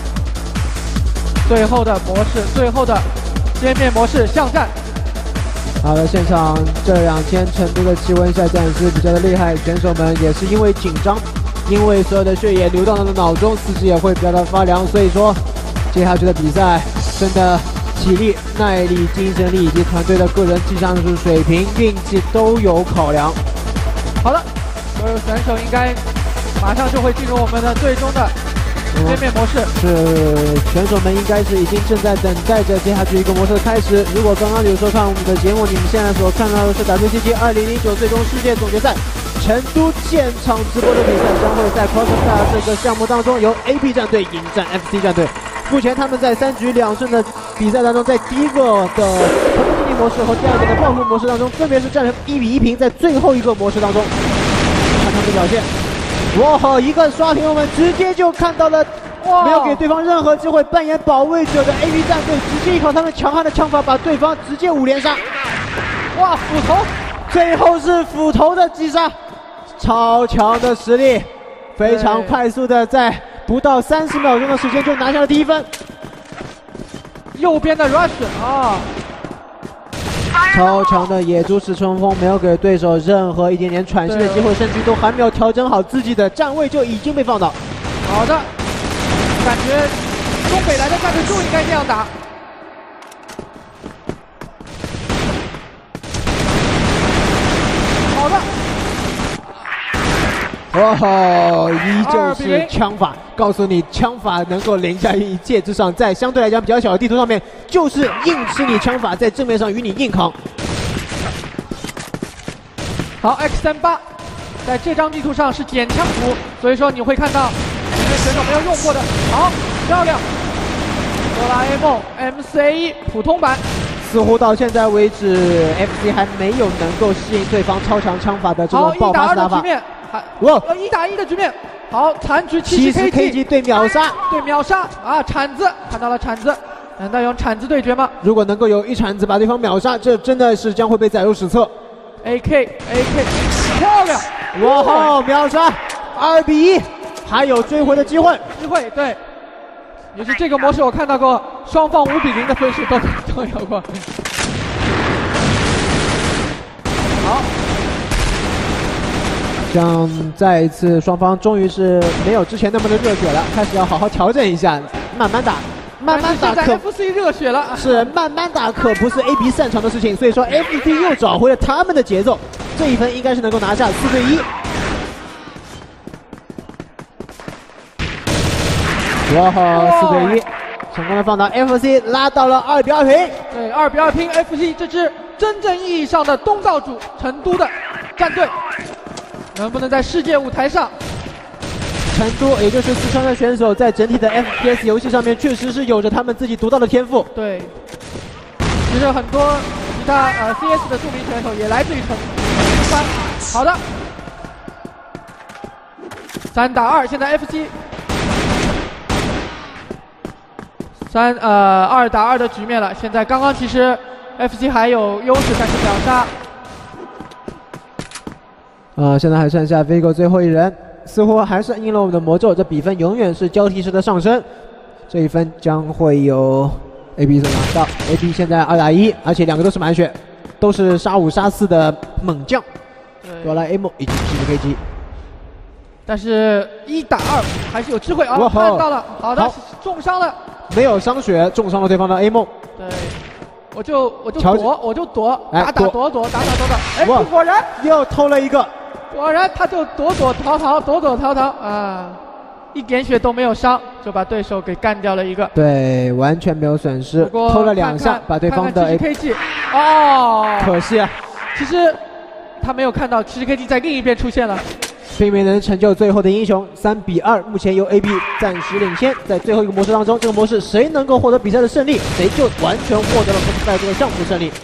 最后的模式，最后的歼灭模式，巷战。 好的，现场这两天成都的气温下降也是比较的厉害，选手们也是因为紧张，因为所有的血液流到了脑中，四肢也会比较的发凉，所以说接下去的比赛真的体力、耐力、精神力以及团队的个人技战术水平、运气都有考量。 好了，所有选手应该马上就会进入我们的最终的对面模式是选手们应该是已经正在等待着接下去一个模式的开始。如果刚刚有收看我们的节目，你们现在所看到的是 W C G 二零零九最终世界总决赛成都现场直播的比赛，将会在 Crossfire 这个项目当中由 A P 战队迎战 F C 战队。目前他们在三局两胜的比赛当中，在第一个的团队竞技模式和第二个的报复模式当中，分别是战成一比一平，在最后一个模式当中，看他们的表现。哇，一个刷屏，我们直接就看到了，没有给对方任何机会，扮演保卫者的 A P 战队，直接依靠他们强悍的枪法，把对方直接五连杀。 哇，斧头， 最后是斧头的击杀，超强的实力，非常快速的在不到三十秒钟的时间就拿下了第一分。 右边的 rush 啊， 超强的野猪式冲锋没有给对手任何一点点喘息的机会，甚至都还没有调整好自己的站位就已经被放倒。 好的，感觉东北来的战队就应该这样打。好的。 哇吼，依旧是枪法，告诉你枪法能够凌驾于一切之上，在相对来讲比较小的地图上面，就是硬吃你枪法，在正面上与你硬扛。 好 ，X 三八，在这张地图上是减枪图，所以说你会看到这个选手没有用过的。好，漂亮，哆啦 A 梦 M 四 A 一普通版。 似乎到现在为止 ，F C 还没有能够适应对方超强枪法的这种爆发式打法。 哇！一打一的局面，好，残局七十 K G 对秒杀， 对秒杀啊！铲子看到了铲子，难道用铲子对决吗？ 如果能够有一铲子把对方秒杀，这真的是将会被载入史册。 A K A K， 漂亮！ 哇吼，秒杀，二比一，还有追回的机会。 机会对，也是这个模式我看到过，双方五比零的分数都都有过。好。 像再一次，双方终于是没有之前那么的热血了，开始要好好调整一下，慢慢打，慢慢打。 可 F C 热血了， 是慢慢打，可不是 A B 擅长的事情。所以说 F C 又找回了他们的节奏，这一分应该是能够拿下四对一。哇吼，四对一，成功的放倒 F C， 拉到了二比二平。 对，二比二平 F C 这支真正意义上的东道主成都的战队。能不能在世界舞台上？ 成都，也就是四川的选手，在整体的 F P S 游戏上面，确实是有着他们自己独到的天赋。 对，其实很多其他呃 C S 的著名选手也来自于成都。好的，三打二，现在 F C 三呃二打二的局面了。现在刚刚其实 F C 还有优势，但是秒杀。 啊、呃，现在还剩下 Vigo 最后一人，似乎还是应了我们的魔咒，这比分永远是交替式的上升。这一分将会由 A B 所拿到 ，A B 现在二打一，而且两个都是满血，都是杀五杀四的猛将。哆啦 A 梦以及 P K G， 但是一打二还是有机会啊！看到了，好的，好重伤了， 没有伤血，重伤了对方的 A 梦。 对。我就我就躲，我就躲， 哎、 打打躲躲，打打躲躲。哎，果然又偷了一个， 果然他就躲躲逃逃，躲躲逃逃啊，一点血都没有伤，就把对手给干掉了一个。 对，完全没有损失，偷了两下，把对方的 K K G， 哦， 可惜啊。 其实他没有看到，其实 K G 在另一边出现了。 并没能成就最后的英雄，三比二，目前由 A B 暂时领先。在最后一个模式当中，这个模式谁能够获得比赛的胜利，谁就完全获得了比赛这个项目的胜利。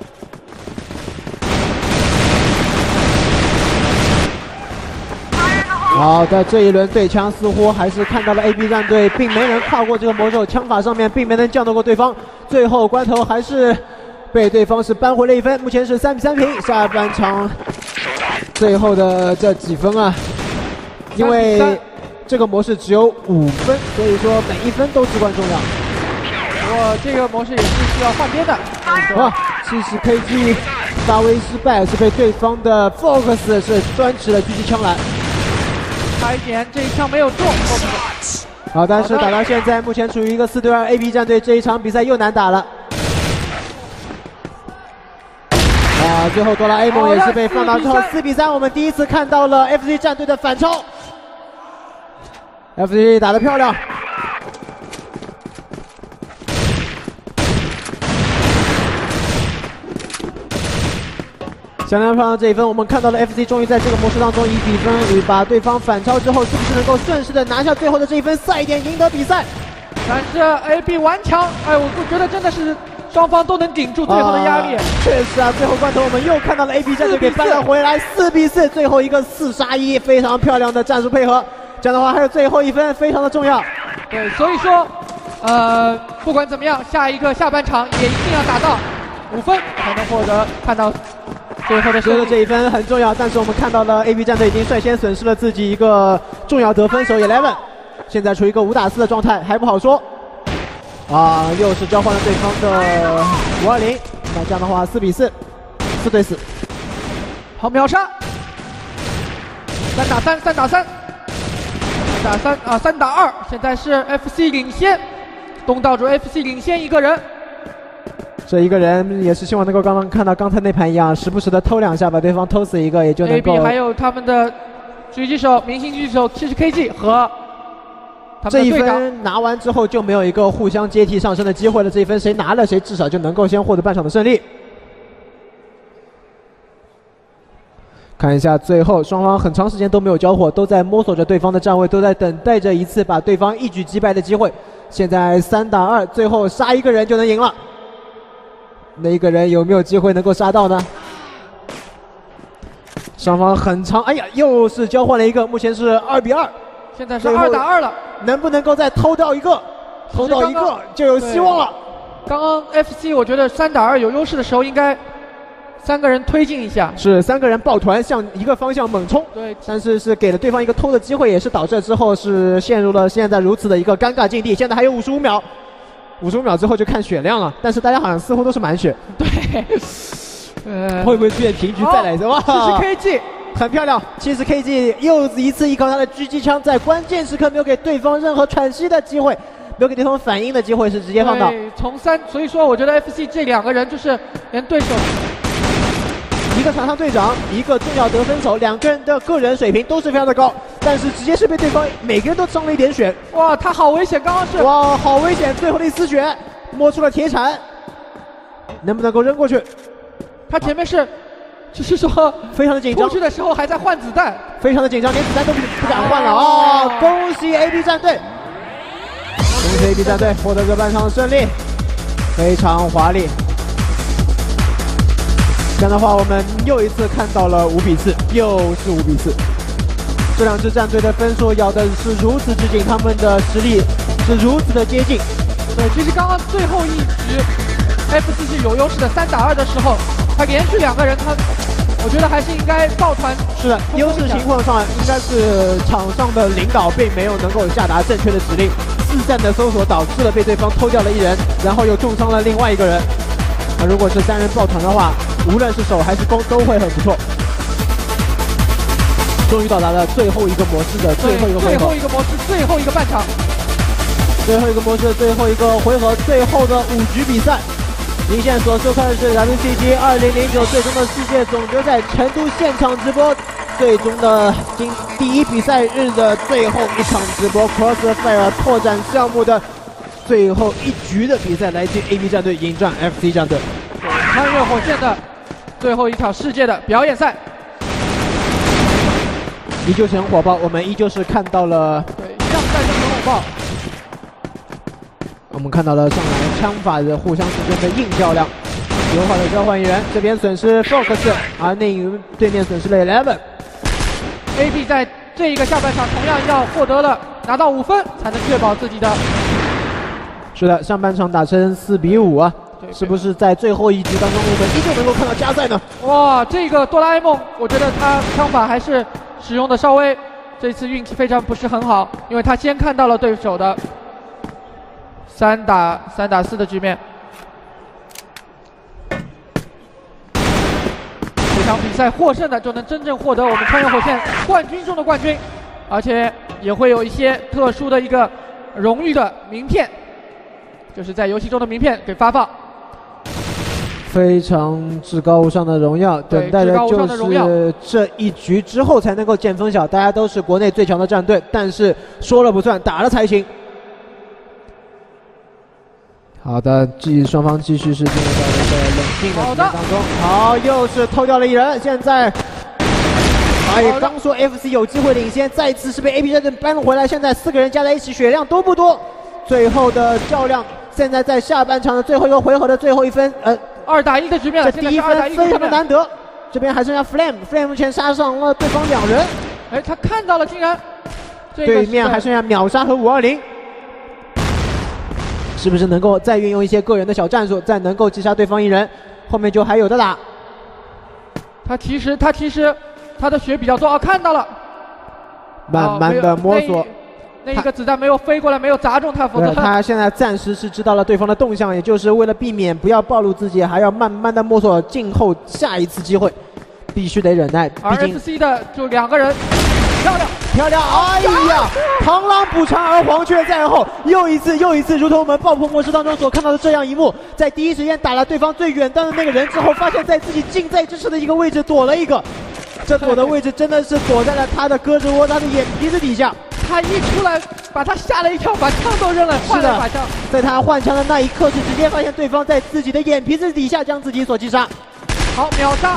好的，这一轮对枪似乎还是看到了 A B 战队并没能跨过这个魔咒，枪法上面并没能降得过对方，最后关头还是被对方是扳回了一分，目前是三比三平。下半场。最后的这几分啊，因为这个模式只有五分，所以说每一分都至关重要。 我这个模式也是需要换边的。 哇，七十 K G 发威失败，是被对方的 Fox 是端起了狙击枪来， 差一点，这一枪没有中。 好，但是打到现在，目前处于一个四对二 ，A B 战队这一场比赛又难打了。啊！最后哆啦 A 梦也是被放大之后四比三，我们第一次看到了 F C 战队的反超。 ，F C 打得漂亮。相当漂亮的这一分，我们看到了 F C 终于在这个模式当中以比分与把对方反超之后，是不是能够顺势的拿下最后的这一分赛点，赢得比赛？ 但是 A B 顽强，哎，我我觉得真的是双方都能顶住最后的压力。 啊、确实啊，最后关头我们又看到了 A B 战队给扳了回来，四比四，最后一个四杀一，非常漂亮的战术配合。这样的话，还有最后一分非常的重要。 对，所以说，呃，不管怎么样，下一个下半场也一定要打到五分，才能获得看到最后的胜利。 这一分很重要，但是我们看到了 A B 战队已经率先损失了自己一个重要得分手 Eleven。现在处于一个五打四的状态，还不好说。啊，又是交换了对方的五二零，那这样的话四比四，四对四， 好秒杀，三打三，三打三，三打三啊，三打二，现在是 F C 领先，东道主 F C 领先一个人。 这一个人也是希望能够刚刚看到刚才那盘一样，时不时的偷两下，把对方偷死一个，也就能够。 A B 还有他们的狙击手，明星狙击手七十 K G 和。 这一分拿完之后就没有一个互相接替上升的机会了，这一分谁拿了谁至少就能够先获得半场的胜利。看一下最后双方很长时间都没有交火，都在摸索着对方的站位，都在等待着一次把对方一举击败的机会。现在三打二，最后杀一个人就能赢了。那一个人有没有机会能够杀到呢？双方很长，哎呀，又是交换了一个，目前是二比二。 现在是二打二了， 能不能够再偷到一个？偷到一个就有希望了。 刚刚 F C 我觉得三打二有优势的时候，应该三个人推进一下。 是三个人抱团向一个方向猛冲。 对， 但是是给了对方一个偷的机会，也是导致之后是陷入了现在如此的一个尴尬境地。现在还有五十五秒，五十五秒之后就看血量了。但是大家好像似乎都是满血。 对，呃， 会不会出现平局再来一次？哇， 七十 K G。 很漂亮，七十 K G 又一次依靠他的狙击枪，在关键时刻没有给对方任何喘息的机会，没有给对方反应的机会，是直接放倒。 从三，所以说我觉得 F C 这两个人就是连对手， 一个场上队长，一个重要得分手，两个人的个人水平都是非常的高，但是直接是被对方每个人都伤了一点血。 哇，他好危险，刚刚是哇，好危险，最后的一丝血，摸出了铁铲，能不能够扔过去？ 他前面是。就是说， 非常的紧张， 出去的时候还在换子弹， 非常的紧张，连子弹都不不敢换了啊、哦！恭喜 A B 战队，恭喜 A B 战队获得这半场的胜利，非常华丽。这样的话，我们又一次看到了五比四，又是五比四。这两支战队的分数咬的是如此之紧，他们的实力是如此的接近。 对，其实刚刚最后一局 F C 是有优势的，三打二的时候。他连续两个人，他我觉得还是应该抱团。 是的，优势情况上应该是场上的领导并没有能够下达正确的指令，四战的搜索导致了被对方偷掉了一人，然后又重伤了另外一个人。那如果是三人抱团的话，无论是守还是攻都会很不错。终于到达了最后一个模式的最后一个回合， 最后一个模式，最后一个半场， 最后一个模式，最后一个回合，最后的五局比赛。您现在所收看的是 W C G 二零零九最终的世界总决赛成都现场直播，最终的今第一比赛日的最后一场直播 Crossfire 拓展项目的最后一局的比赛，来自 A B 战队迎战 F C 战队， 穿越火箭的最后一场世界的表演赛， 依旧是很火爆，我们依旧是看到了对上赛就很火爆。 我们看到了上来枪法的互相之间的硬较量，友好的交换员，这边损失 Fox， 而另一对面损失了 Eleven。A B 在这一个下半场同样要获得了拿到五分，才能确保自己的。 是的，上半场打成四比五啊，是不是在最后一局当中，我们依旧能够看到加赛呢？ 哇，这个哆啦 A 梦，我觉得他枪法还是使用的稍微，这次运气非常不是很好，因为他先看到了对手的。三打三打四的局面，这场比赛获胜的就能真正获得我们穿越火线冠军中的冠军，而且也会有一些特殊的一个荣誉的名片，就是在游戏中的名片给发放。 非常至高无上的荣耀，等待的就是这一局之后才能够见分晓。大家都是国内最强的战队，但是说了不算，打了才行。好的，继双方继续是进入到一个冷静的时间当中。好，又是偷掉了一人，现在。哎，刚说 F C 有机会领先，再次是被 A P 战队扳了回来。现在四个人加在一起，血量多不多？最后的较量，现在在下半场的最后一个回合的最后一分，呃， 二打一的局面了。 这第一分非常的难得。这边还剩下 Flame，Flame 目前杀伤了对方两人。 哎，他看到了，竟然。 对面还剩下秒杀和五二零，是不是能够再运用一些个人的小战术，再能够击杀对方一人？后面就还有的打。 他其实，他其实。他的血比较多啊，看到了， 慢慢的摸索， 哦、那, 那一个子弹没有飞过来，没有砸中他，否则他现在暂时是知道了对方的动向，也就是为了避免不要暴露自己，还要慢慢的摸索静候下一次机会，必须得忍耐。 而 F C 的就两个人，漂亮漂亮，哎呀，螳螂捕蝉而黄雀在后，又一次又一次，如同我们爆破模式当中所看到的这样一幕，在第一时间打了对方最远端的那个人之后，发现在自己近在咫尺的一个位置躲了一个。这躲的位置真的是躲在了他的胳肢窝、他的眼皮子底下。 他一出来，把他吓了一跳，把枪都扔了，换了把枪。 在他换枪的那一刻，是直接发现对方在自己的眼皮子底下将自己所击杀。 好，秒杀。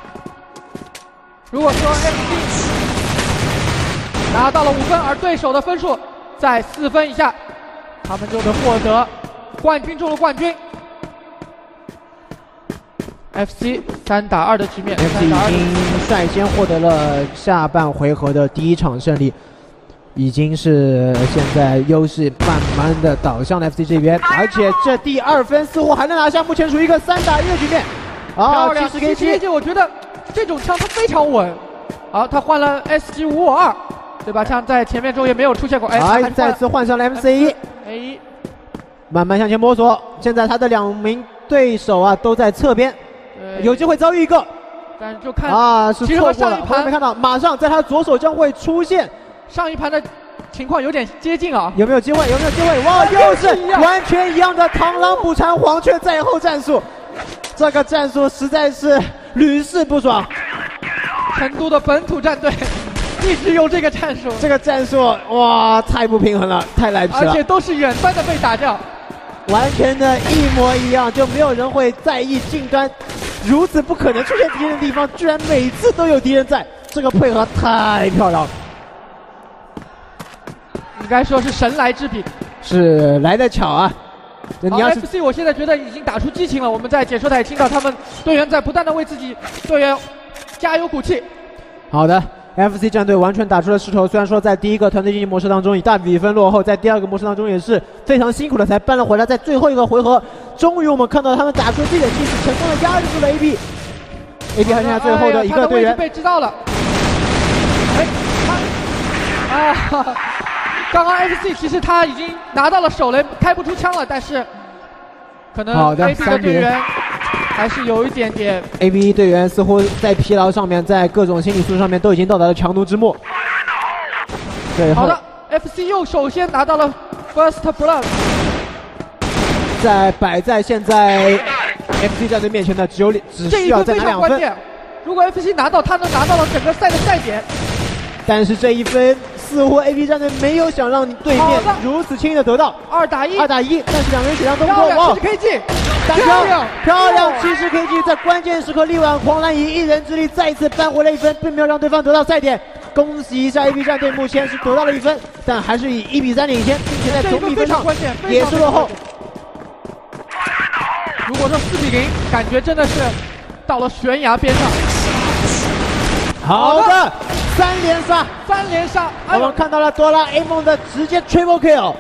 如果说 F C 拿到了五分，而对手的分数在四分以下，他们就能获得冠军中的冠军。F C 三打二的局面 ，F C 已经率先获得了下半回合的第一场胜利，已经是现在优势慢慢的倒向了 F C 这边，而且这第二分似乎还能拿下，目前处于一个三打一的局面。 啊，七十 K G， 我觉得这种枪它非常稳。好，他换了 S G 五五二，这把枪在前面中也没有出现过。哎， 哎再次换上了 M C 一 A 一， 慢慢向前摸索。现在他的两名对手啊都在侧边。有机会遭遇一个， 但是就看啊，是错过了。 后面没看到，马上在他左手将会出现。 上一盘的情况有点接近啊， 有没有机会？有没有机会？哇，又是完全一样的螳螂捕蝉，黄雀在后战术。这个战术实在是屡试不爽。 成都的本土战队一直有这个战术， 这个战术哇，太不平衡了，太赖皮了， 而且都是远端的被打掉。 完全的一模一样，就没有人会在意近端如此不可能出现敌人的地方，居然每次都有敌人在，这个配合太漂亮了， 应该说是神来之笔， 是来得巧啊。 你要是 F C， 我现在觉得已经打出激情了。我们在解说台听到他们队员在不断的为自己队员加油鼓气。 好的。F C 战队完全打出了势头，虽然说在第一个团队竞技模式当中以大比分落后，在第二个模式当中也是非常辛苦的才扳了回来，在最后一个回合，终于我们看到他们打出自己的气势，成功的压制住了 A P。A P 还剩下最后的一个队员， 哎、被知道了。哎，他啊，刚刚 F C 其实他已经拿到了手雷，开不出枪了，但是可能 A P 的队员。还是有一点点 ，A B 队员似乎在疲劳上面，在各种心理素质上面都已经到达了强弩之末。最后， 好的 ，F C 又首先拿到了 First Blood， 在摆在现在 F C 战队面前的只有只需要再拿两分。 如果 F C 拿到，他能拿到了整个赛的赛点。 但是这一分似乎 A B 战队没有想让你对面如此轻易的得到。 二打一， 二打一，但是两个人血量都不够。 哇 ，七十 K G。 漂亮漂亮，七十 K G 在关键时刻力挽狂澜，以一人之力再次扳回了一分，并没有让对方得到赛点。恭喜一下 A B 战队，目前是得到了一分，但还是以一比三领先，并且在总比分上也是落后。 如果说四比零，感觉真的是到了悬崖边上。 好的，三连杀， 三连杀， 我们看到了哆啦 A 梦的直接 triple kill，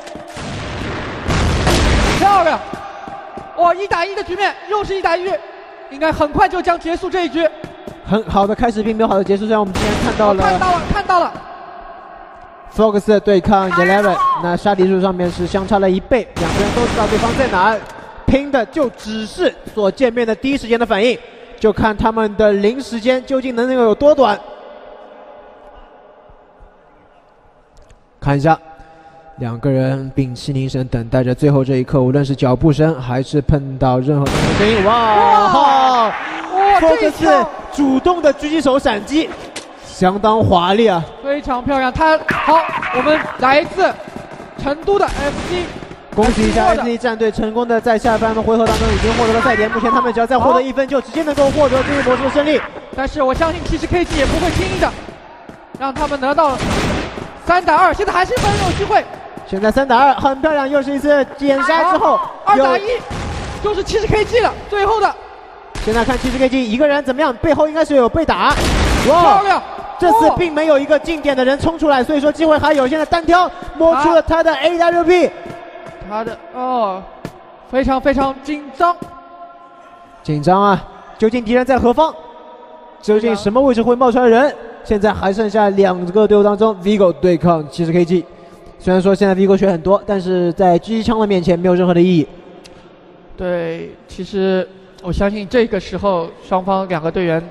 漂亮。哇，一打一的局面，又是一打一，应该很快就将结束这一局。 很好的开始，并没有好的结束。虽然我们今天看到了， 看到了，看到了。 Fox 对抗 Eleven， 那杀敌数上面是相差了一倍，两个人都知道对方在哪，拼的就只是所见面的第一时间的反应，就看他们的零时间究竟能够有多短。看一下， 两个人屏气凝神，等待着最后这一刻，无论是脚步声还是碰到任何声音，哇！哇！ 哇！这是主动的狙击手闪击，相当华丽啊， 非常漂亮。他好，我们来自成都的 F C。 恭喜一下 F C 战队成功的在下半回合当中已经获得了赛点，目前他们只要再获得一分，就直接能够获得这个模式的胜利。 但是我相信其实 K G 也不会轻易的让他们得到三打二，现在还是很有机会。 现在三打二，很漂亮，又是一次减杀之后， 二打一，就是七十 K G 了，最后的。 现在看七十 K G 一个人怎么样，背后应该是有被打。哇， 漂亮！ 这次并没有一个近点的人冲出来，所以说机会还有。现在单挑摸出了他的 A W P。 他的哦，非常非常紧张， 紧张啊！究竟敌人在何方？究竟什么位置会冒出来人？现在还剩下两个队伍当中 ，Vigo 对抗七十 K G。虽然说现在 Vigo 血很多，但是在狙击枪的面前没有任何的意义。 对，其实我相信这个时候双方两个队员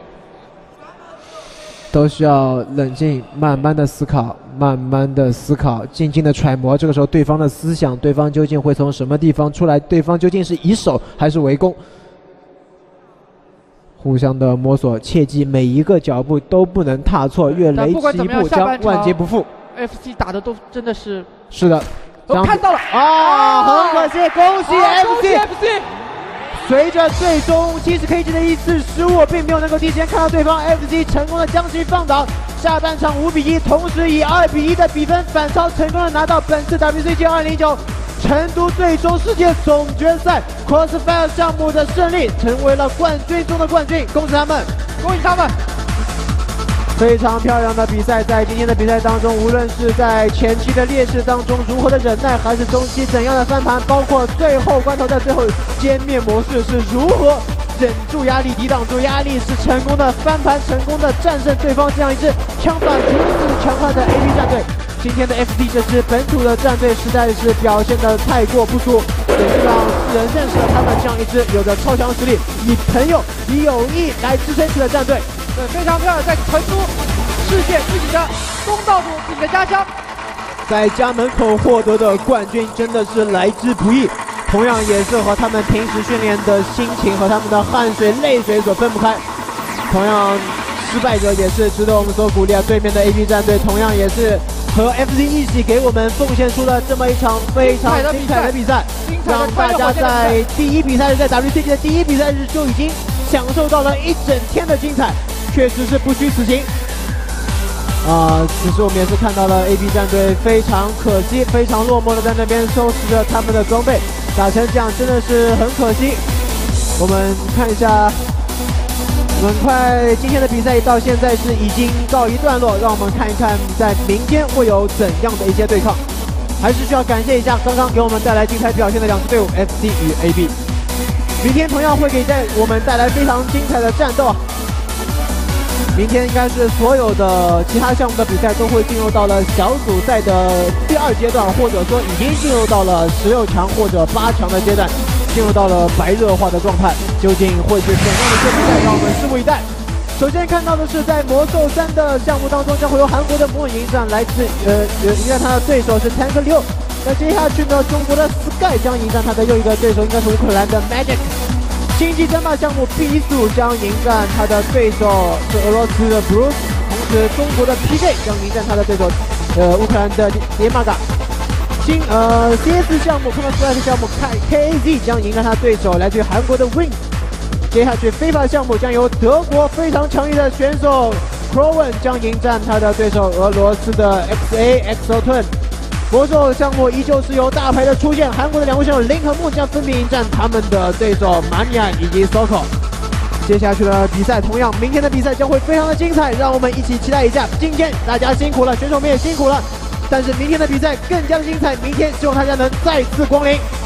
都需要冷静，慢慢的思考，慢慢的思考，静静的揣摩。这个时候对方的思想，对方究竟会从什么地方出来？对方究竟是以守还是围攻？互相的摸索，切记每一个脚步都不能踏错，越雷池一步将万劫不复。 F C 打的都真的是是的， 我看到了啊，很可惜，恭喜 F C。 F C 随着最终七十 K G 的一次失误，并没有能够第一时间看到对方 F C 成功的将其放倒。下半场五比一，同时以二比一的比分反超，成功的拿到本次 W C G 二零一九成都最终世界总决赛 Crossfire 项目的胜利，成为了冠军中的冠军，恭喜他们， 恭喜他们！ 非常漂亮的比赛，在今天的比赛当中，无论是在前期的劣势当中如何的忍耐，还是中期怎样的翻盘，包括最后关头在最后歼灭模式是如何忍住压力、抵挡住压力，是成功的翻盘，成功的战胜对方这样一支枪法如此强悍的 A P 战队。今天的 F C 这支本土的战队实在是表现得太过不俗，也是让世人认识了他们这样一支有着超强实力、以朋友、以友谊来支撑起的战队。 对，非常漂亮，在成都世界自己的东道主，自己的家乡， 在家门口获得的冠军真的是来之不易，同样也是和他们平时训练的心情和他们的汗水、泪水所分不开。同样，失败者也是值得我们所鼓励啊！对面的 A P 战队同样也是和 F C 一起给我们奉献出了这么一场非常精彩的比赛，让大家在第一比赛日，在 W C G 的第一比赛日就已经享受到了一整天的精彩。确实是不虚此行啊！此时我们也是看到了 A P 战队非常可惜、非常落寞的在那边收拾着他们的装备，打成这样真的是很可惜。我们看一下，很快今天的比赛到现在是已经告一段落，让我们看一看在明天会有怎样的一些对抗。还是需要感谢一下刚刚给我们带来精彩表现的两支队伍 F C 与 A P， 明天同样会给带我们带来非常精彩的战斗。明天应该是所有的其他项目的比赛都会进入到了小组赛的第二阶段，或者说已经进入到了十六强或者八强的阶段，进入到了白热化的状态。究竟会是怎样的一些比赛，让我们拭目以待。首先看到的是在魔兽三的项目当中，将会由韩国的魔影迎战来自呃迎战他的对手是 Tank 六。那接下去呢，中国的 Sky 将迎战他的又一个对手，应该是乌克兰的 Magic。星际争霸项目 B 组将迎战他的对手是俄罗斯的 Bruce， 同时中国的 P J 将迎战他的对手，呃乌克兰的杰马嘎。新呃 C S 项目 Counter Strike 项目 K A Z 将迎战他对手来自于韩国的 Win。接下去非法项目将由德国非常强力的选手 Crowan 将迎战他的对手俄罗斯的 X A Exotun。魔兽项目依旧是由大牌的出现，韩国的两位选手林和木将分别迎战他们的对手 Mania 以及 Soko。接下去的比赛同样，明天的比赛将会非常的精彩，让我们一起期待一下。今天大家辛苦了，选手们也辛苦了，但是明天的比赛更加的精彩，明天希望大家能再次光临。